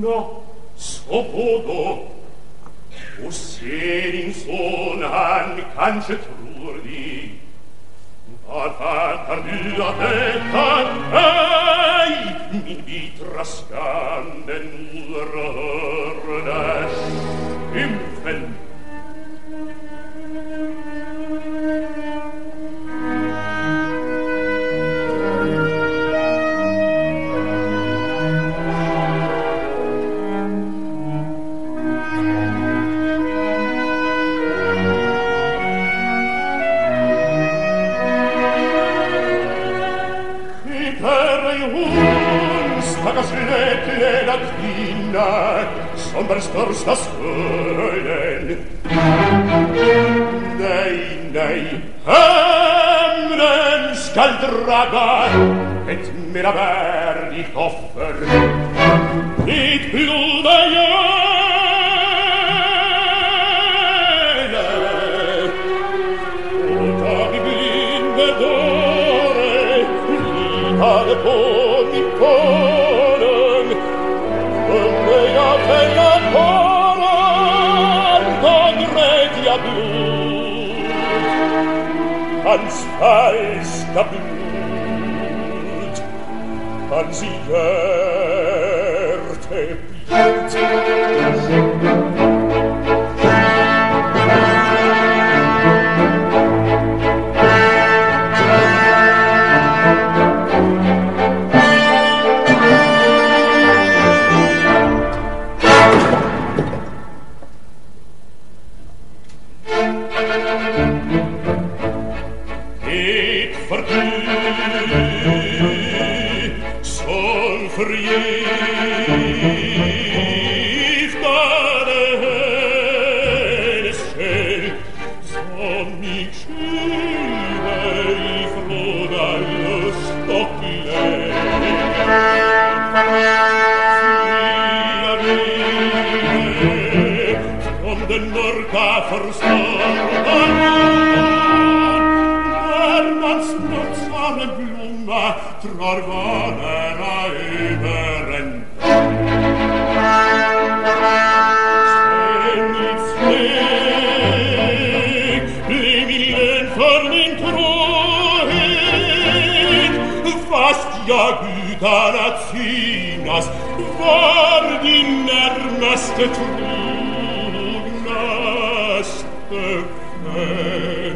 No, so bodo. O ser in sonan kanskje tror de, varför du har detta, ej, min vitraskande orörda skymfen. Schnäckle la kvinna som bär största skölen. Nej, nej, hämnden skall draga ett mera värdigt offer. Ditt blod är gäller och ta mig blinde dåre litade på min konung. Kunde jag fälla tårar, då grät jag blod. Hans färska blod, hans hjärtebild. Drar vanerna över en ständigt steg blev illen för min trohet, fast jag utan att synas var din närmaste trognaste vän.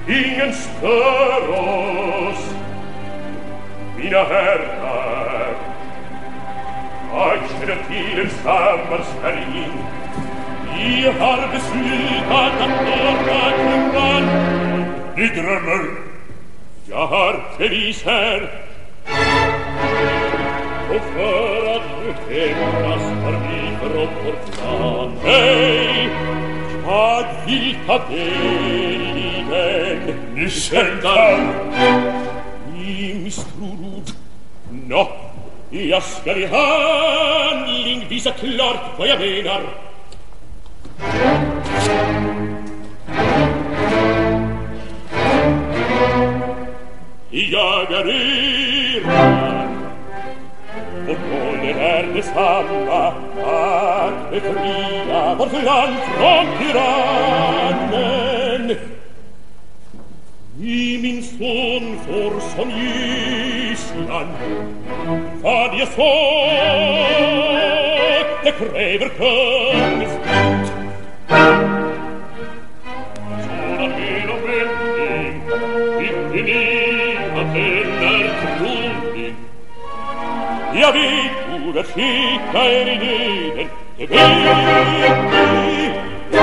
ingen stör oss. Mina herrar, jag känner till en sammansvärjning. Vi har beslutat att vara kuran. Ni drömmer. Jag har bevis här. Och för att hämnas har vi från vårt plan. Nej, jag vill ta del i den. Ni skämtar. Ni misstror ord. Nå, jag ska i handling visa klart vad jag menar. Jag är er. Vårt mål är detsamma, att befria vårt land från tyrannen. I min son får som gisslan vad jag så det kräver kungens bot. Sådan menomvändning tycker ni att den är trolig. Jag vet hur att skicka er i nöden. Det vet ni.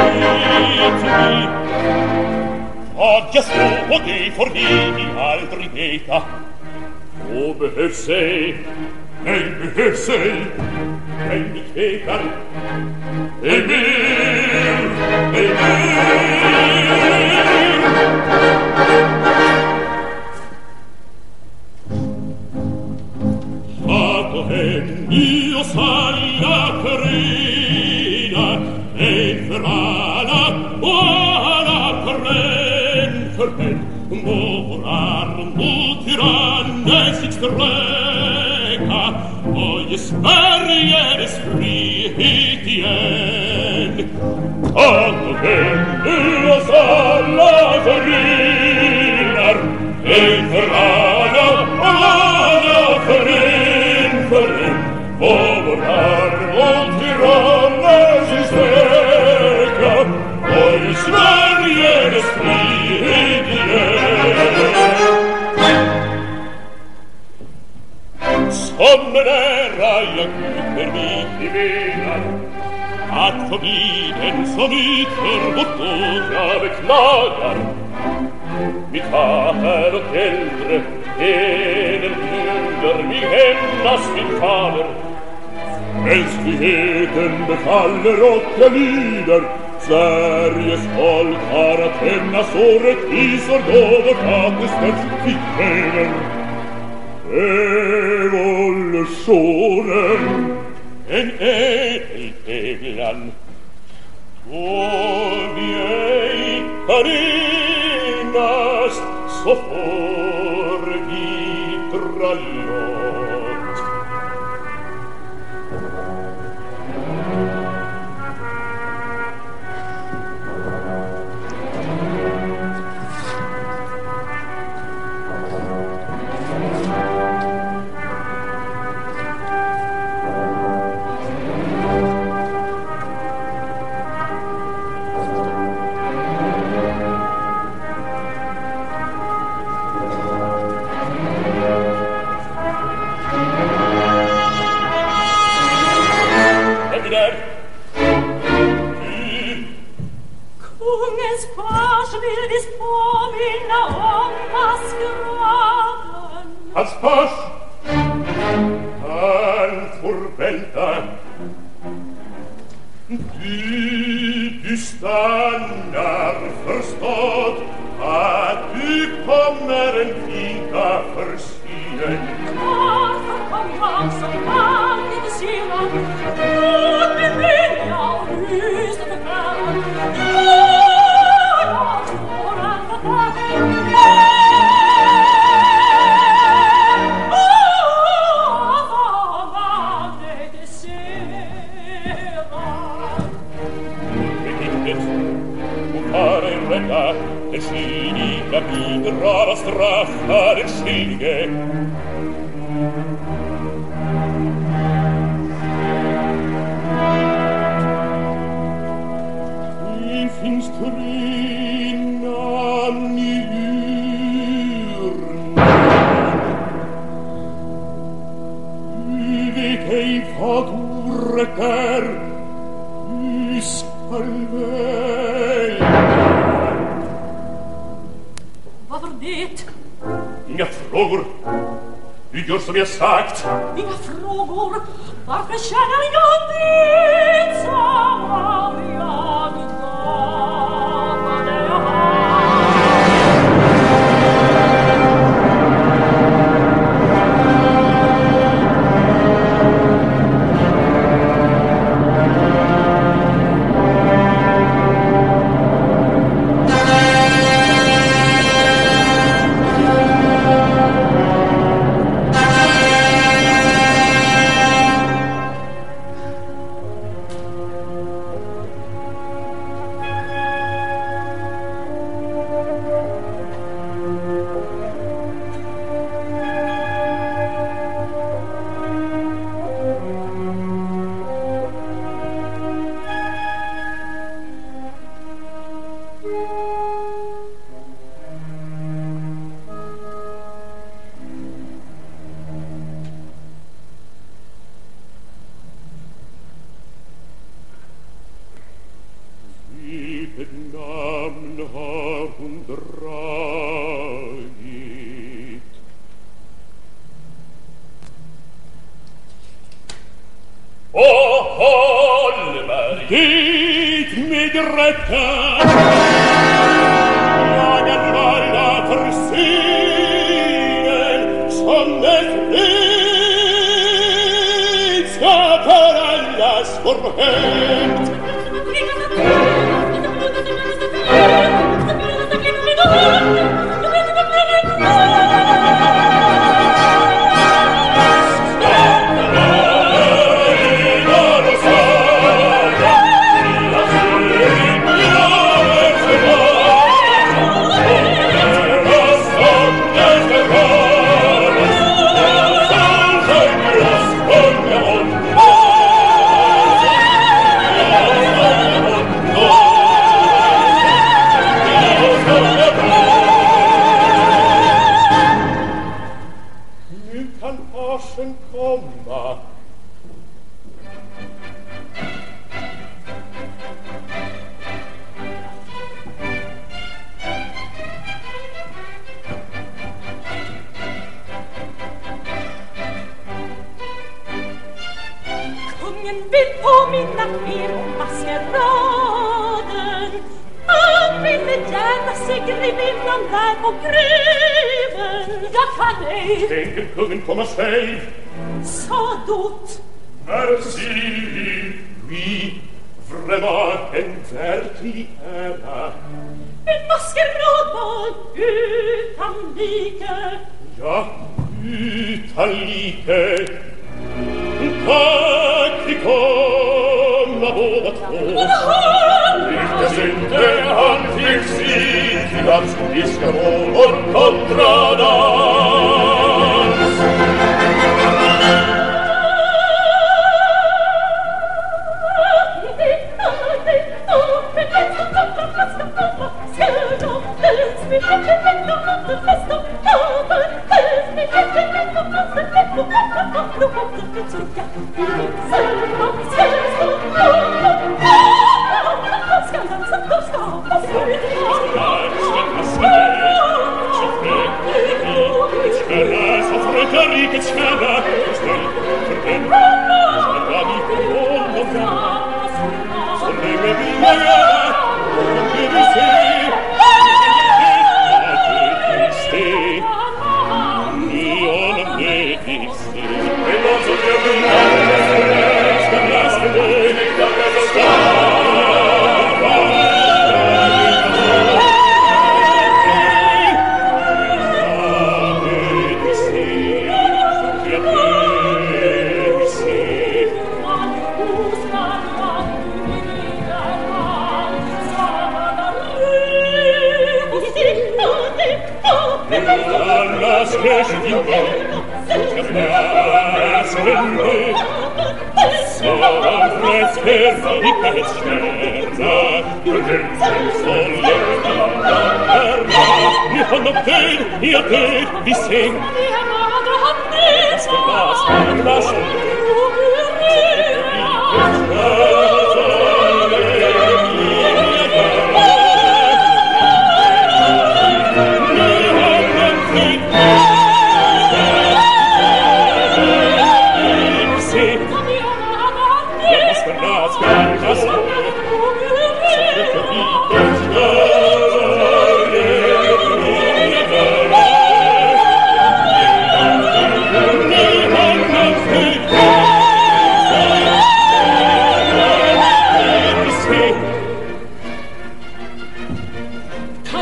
Vad jag står på det får vi aldrig veta. Och behövs ej. Nej, behövs ej. Men ni tvekar. Ej mer. Ej mer. Att och hem i oss alla förena, en för alla och alla för en för en. Må vår arm mot tyrannen sig sträcka och ge Sverige dess frihet igen. Att och hem i oss alla förenar, en för alla och alla för en för en. Och vår arm mot tyrannen sig sträcka och ge Sverige dess frihet igen. Som en ära jag knyter mig till venar, att få bli den som utför vårt dåd. Jag beklagar mitt hat är och äldre, eden bjuder mig hämnas min fader. Mänskligheten befaller och jag lyder. Sveriges folk har att hämnas och rättvisor då vårt hat är störst fick häver. Revolutionen, en ädel tävlan, då vi ej kan enas så får vi dra låt. Kungens page vill visst påminna om maskeraden. Hans page, han får vänta. Du stannar förstått att du kommer en fika för synen. Varför kom jag som alltid bekymrad? Låt mig vilja och lyssna för färran. Den skyldiga bidrar och straffar den skyldige. Det finns trina i vet. Inga frågor. Du gör som jag sagt. Inga frågor. Varför känner jag det samma jag lovade har?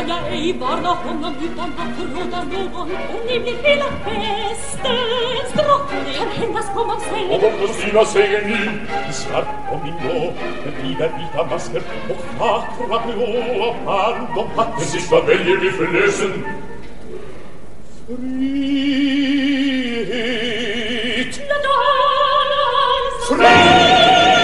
jag ej varna honom utan att förråda någon. Om ni blir hela hästens drottning kan händas på man säger. Och om kostyma säger ni, skarp och min blå, med vida vita masker och vackra blå band och hatt. Till sist, vad väljer vi för lösen? Frihet! Frihet!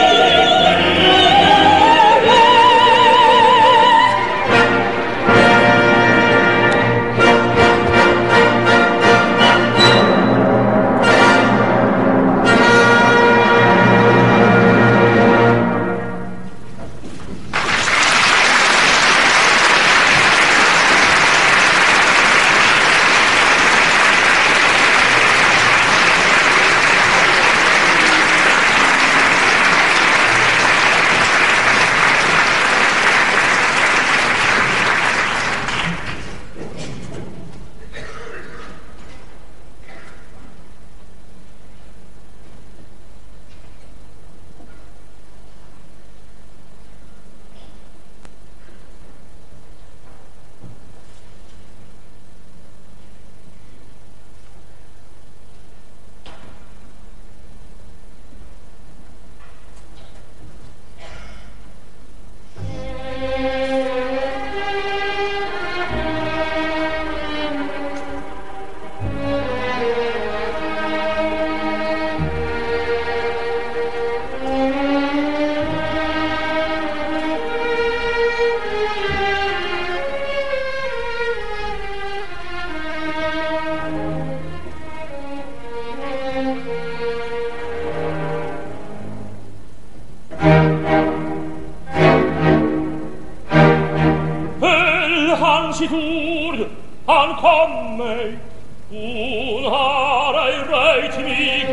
Sitt ord, han kom mig, hon har ej röjt mig.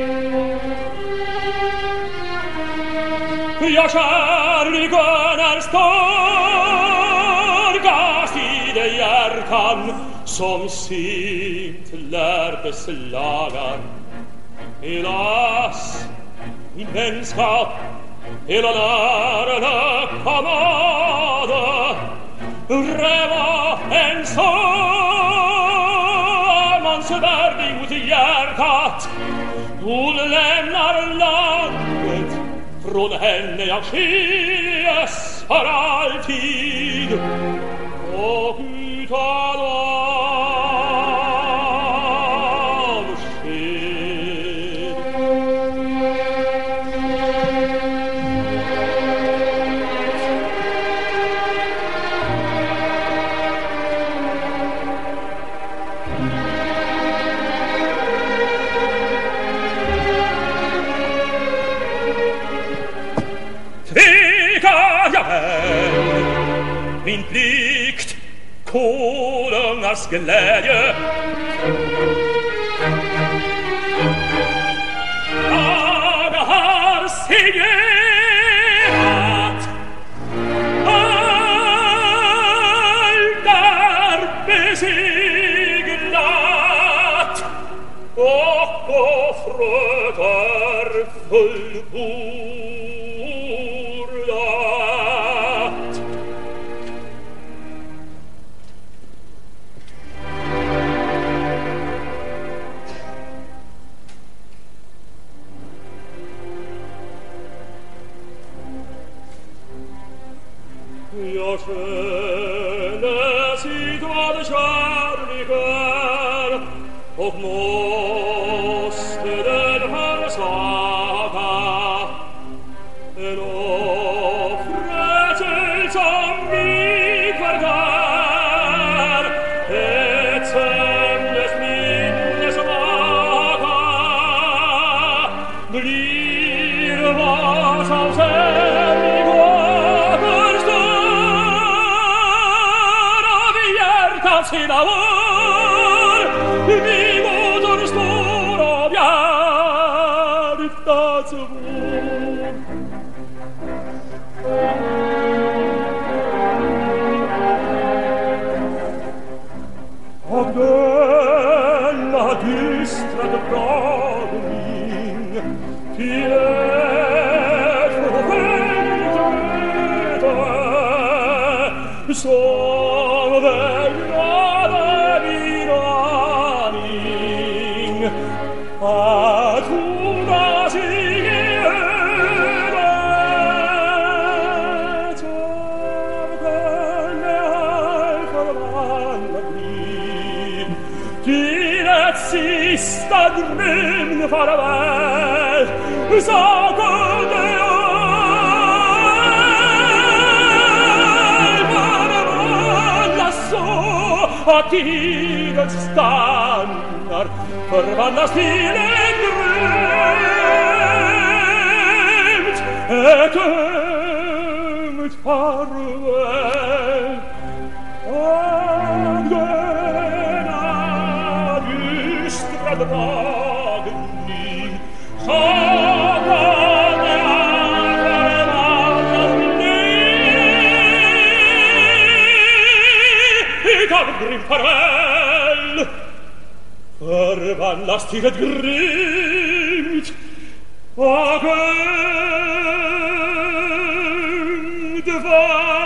Jag kärligen är starkast i det hjärtan som sent lär beslagan. Helas, min vänskap, hela närna kamade, räva en samans värdig mot hjärtat. Hon lämnar landet, från henne jag skiljes för alltid. Och utan avsked. Tvekar jag väl min plikt, konungars glädje. Jag har segrat, allt är beseglat, och offret är fullbordat. Jag känner sitt vad kärlek är, och måste den handsaka en offret som likväl där ett sömnes minne smaka blir vad som sen i gåtor stör av hjärtats hela år. Vi gåtor står av hjärtats vår. Av denna dystrade dragning till ett förfärligt möte som alla blir. Till ett sista grym farväl sa kunde förvandlas så att tiden stannar, förvandlas till en grymt, ett ömt farväl av denna dystra dragning. Sakade han förvandlas till ett grymt farväl, förvandlas till ett grymt och ömt farväl.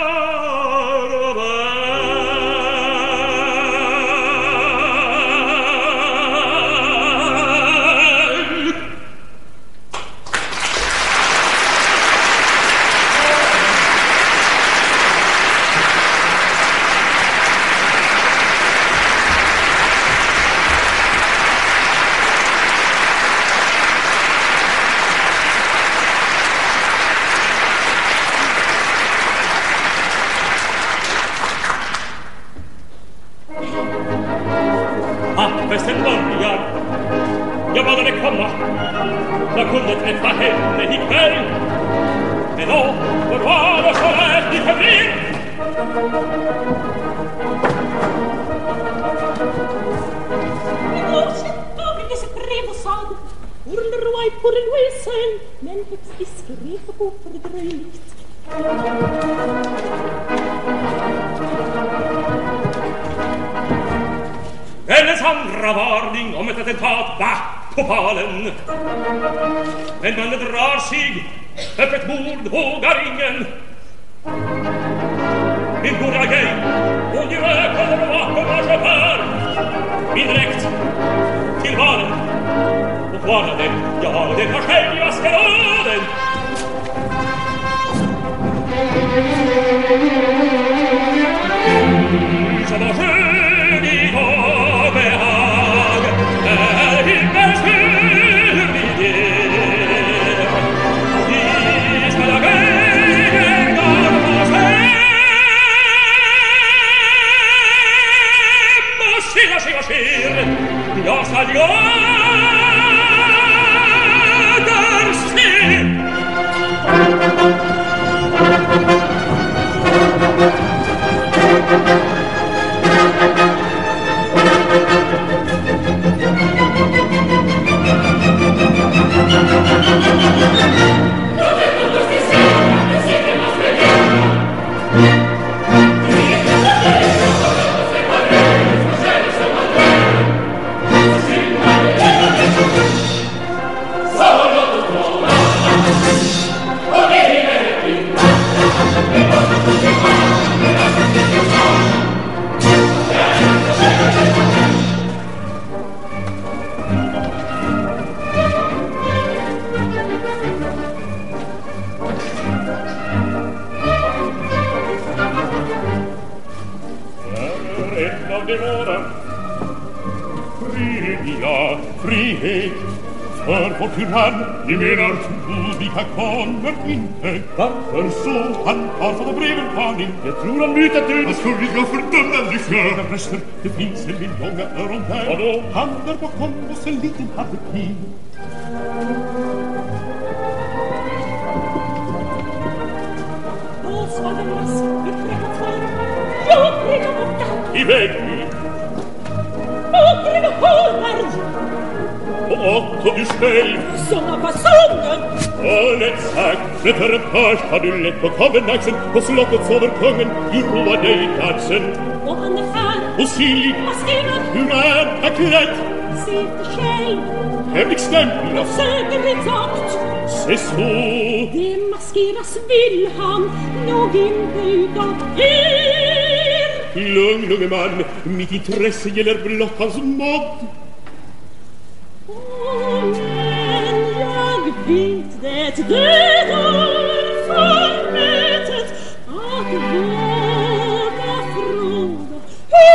Festen börjar. Jag bad henne komma. Jag kunde träffa henne ikväll. Men då var det så lätt i febril. Det brev och sagor. Orleroy på Louisen. Men högst diskret och ofördröjligt. Hennes andra varning om ett attentat var på palen. Men mannen drar sig, öppet mord vågar ingen. Min goda gay, hon ju ökade bakom var chaufför. Indirekt till valen och varnade, ja det var självaste råden. Så var skön i dag behag, är himmels hur vi ger. Vi ska la vägen av oss hem och sker. Jag ska där se. Frihet för vår tyrann. Ni menar Ludvika kommer inte. Varför så? Han har fått breven varning. Jag tror han mytat ut. Vad skulle vi gå fördömda lyssna? Präster, det finns en miljonga öron där. Vadå? Han där bakom oss en liten harlekin. Då svarade mask, uträttat för. Jag bringar borta. Iväg nu. Och bringar hålberg. Och Otto du själv. Såna fasoner. Och lätt sagt, med förpörs har du lätt på kabenaxeln. På slottet sover kungen, du roar dig taxen. Och han är här. Och Silly, maskerad. Hur är han klädd? Se inte själv. Hemlig stämpel. Och säkerhetsakt. Se så. Det maskeras vill han nog inte utav er. Lugn, unge man. Mitt intresse gäller blott hans modd. Men jag vet det är förmätet att våga fråga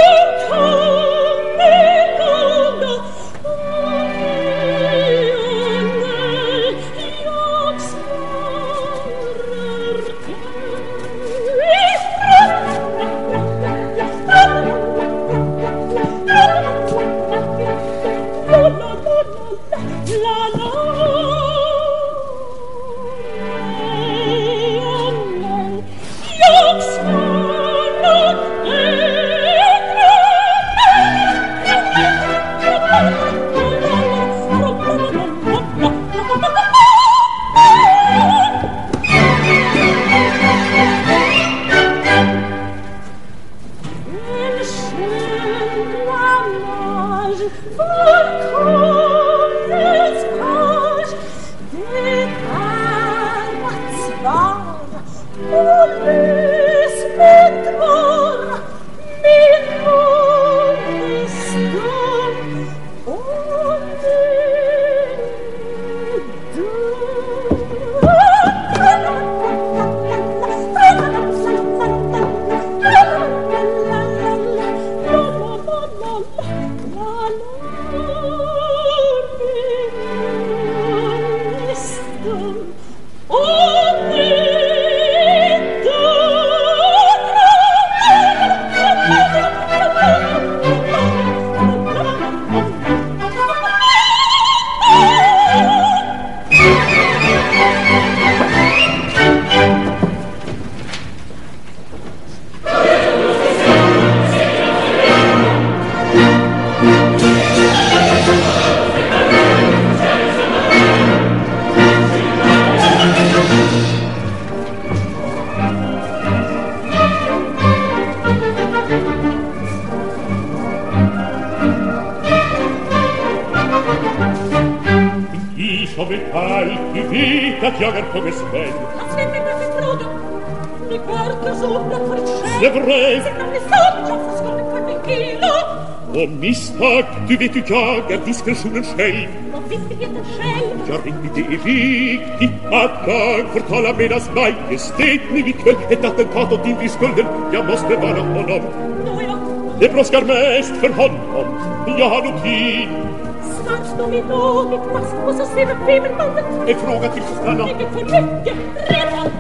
att jag är fångesmän. Han släpper mig för frågan. Det verkar så bra för ett skäl. C'est vrai. C'est när vi sa jag får skada för tequila. Och misstag, du vet ju jag är diskretionen själv. Och viktigheten själv. Jag vet det är viktigt att jag får tala medans majestät nu ikväll. Ett attentat åt din skulden, jag måste vara honom. Nåja. Det brådskar mest för honom, jag har nog tid. Svans då min dag, mitt mask och så ser vi feberbandet. En fråga till systrarna. Mycket för mycket, redan.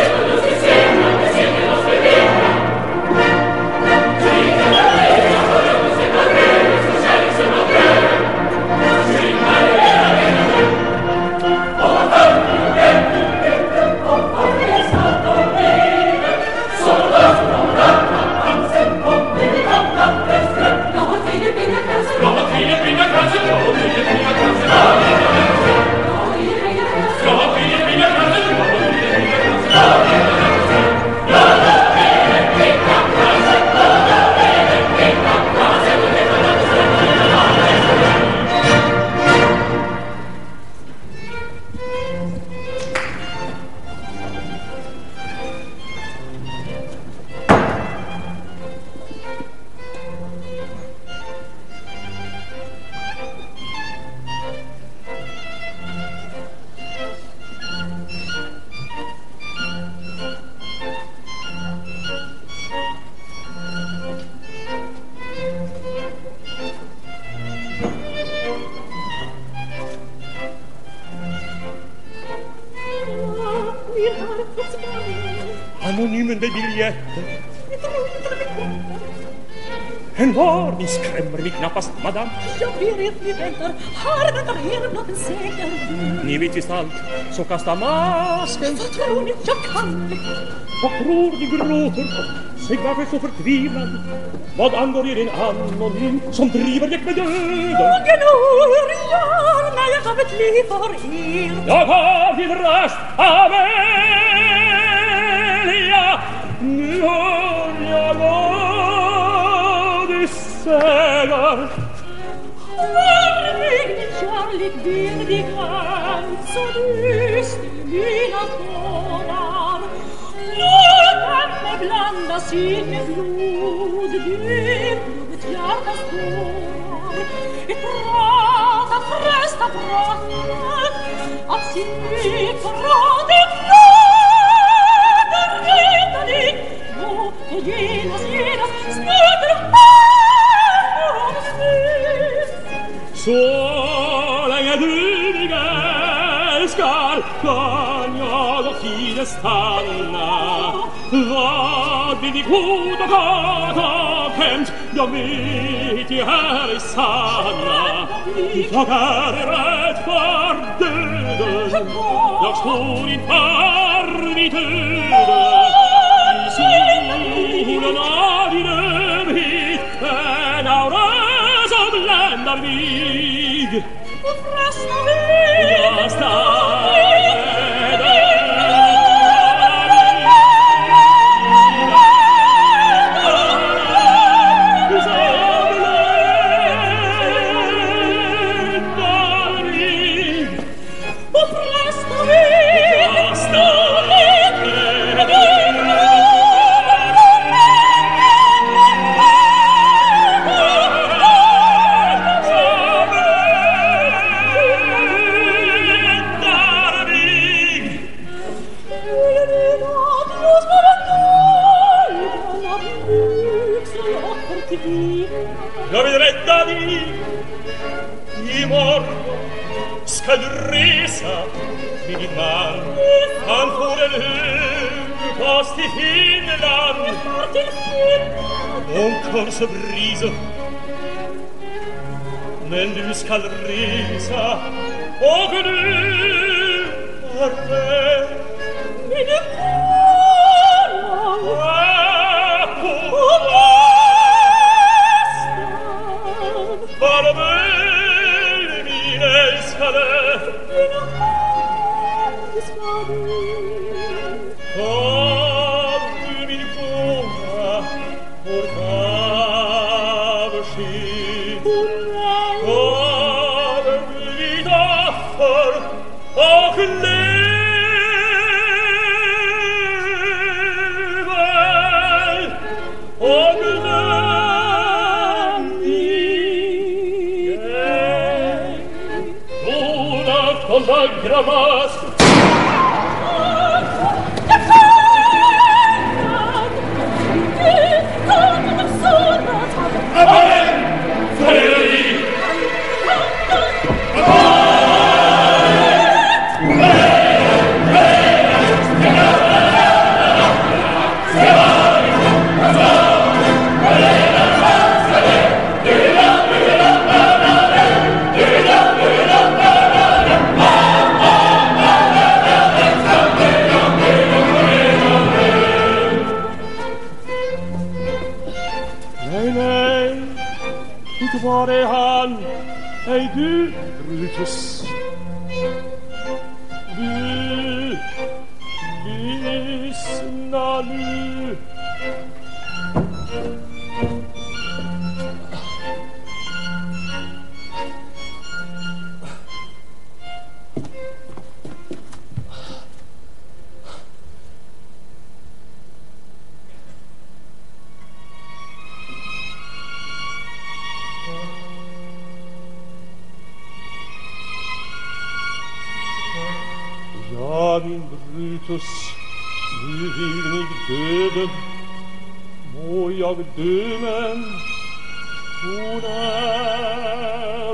Anonymen med biljetter. En varning skrämmer mig knappast, madame. Jag ber er, ni väntar. Här väntar er blott en seger. Ni vet visst allt, så kasta masken. Vad tror ni jag kan? Vad tror ni gråter? Säg varför så förtvivlad. Vad angår er en anonym som driver dig med döden? Ågen ur gärna jag gav ett liv för er. Jag har din röst, Amelia. Nu hör jag vad du säger. Hör mig min kärlek värdighet, så lyst i mina tårar. Låt mig blandas in med blod, det blodet hjärtas tårar. Ett prat att frösta pratet, att sitt pratet prater reta dig. Och genast stöter och så länge du mig älskar kan jag och tiden stanna. Vad vill ni god och gott och hämt? Jag vet jag är i sanna. Jag är rädd för döden. Jag står inför vid döden. I solen av din ömhet en aura som bländar mig. Och frösta mig. Jag stannar med dig. la vedretta di morto scadresa mi dimanda ancora lui posti Finland un corso briso nel scalresa o che lui per me mi Gramas Hey du, Brutus, du, lyssna nu. Min Brutus, nu vill mig döden, må jag dö, men hon är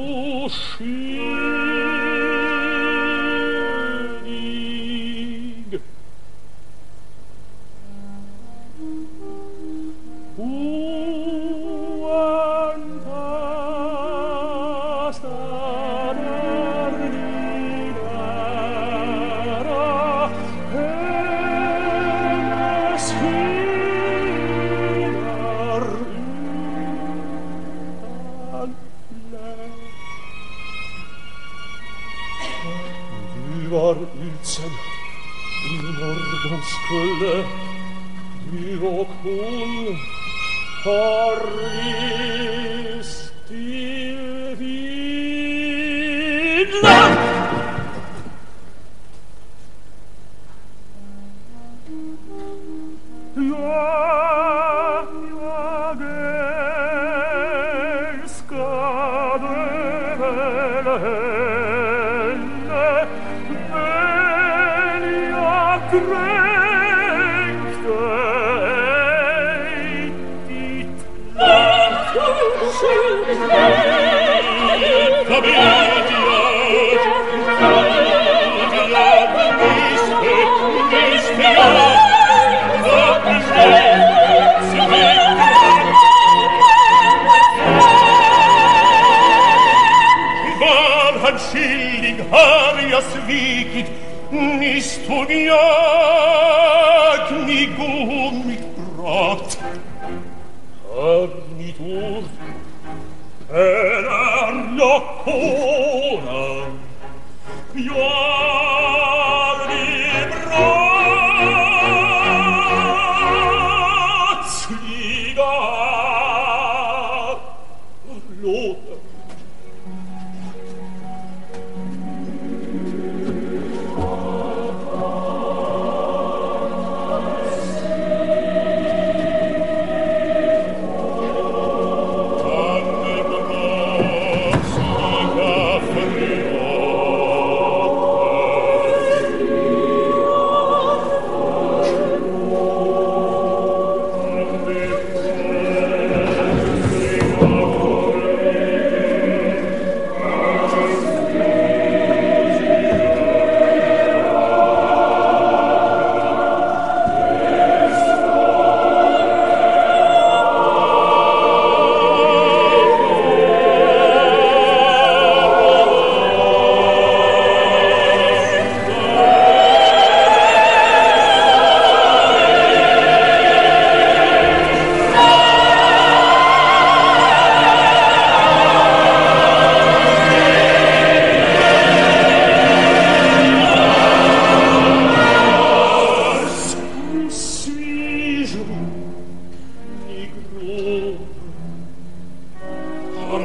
oskyldig. Utsänd i Norrdomskulle, du och hon har rest till Finland. Jag älskade henne, kränkte ej ditt var han skyldig, har jag svikit, misstog jag ni gå mitt brott. Hör mitt ord, här är jag konung, jag det brottsliga låter.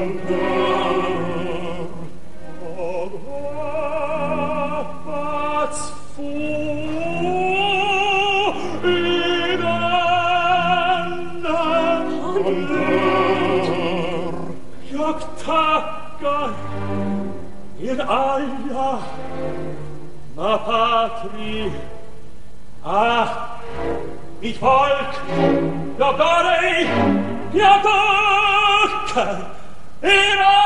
in alla ma patri mitt folk jag gav dig jag tackar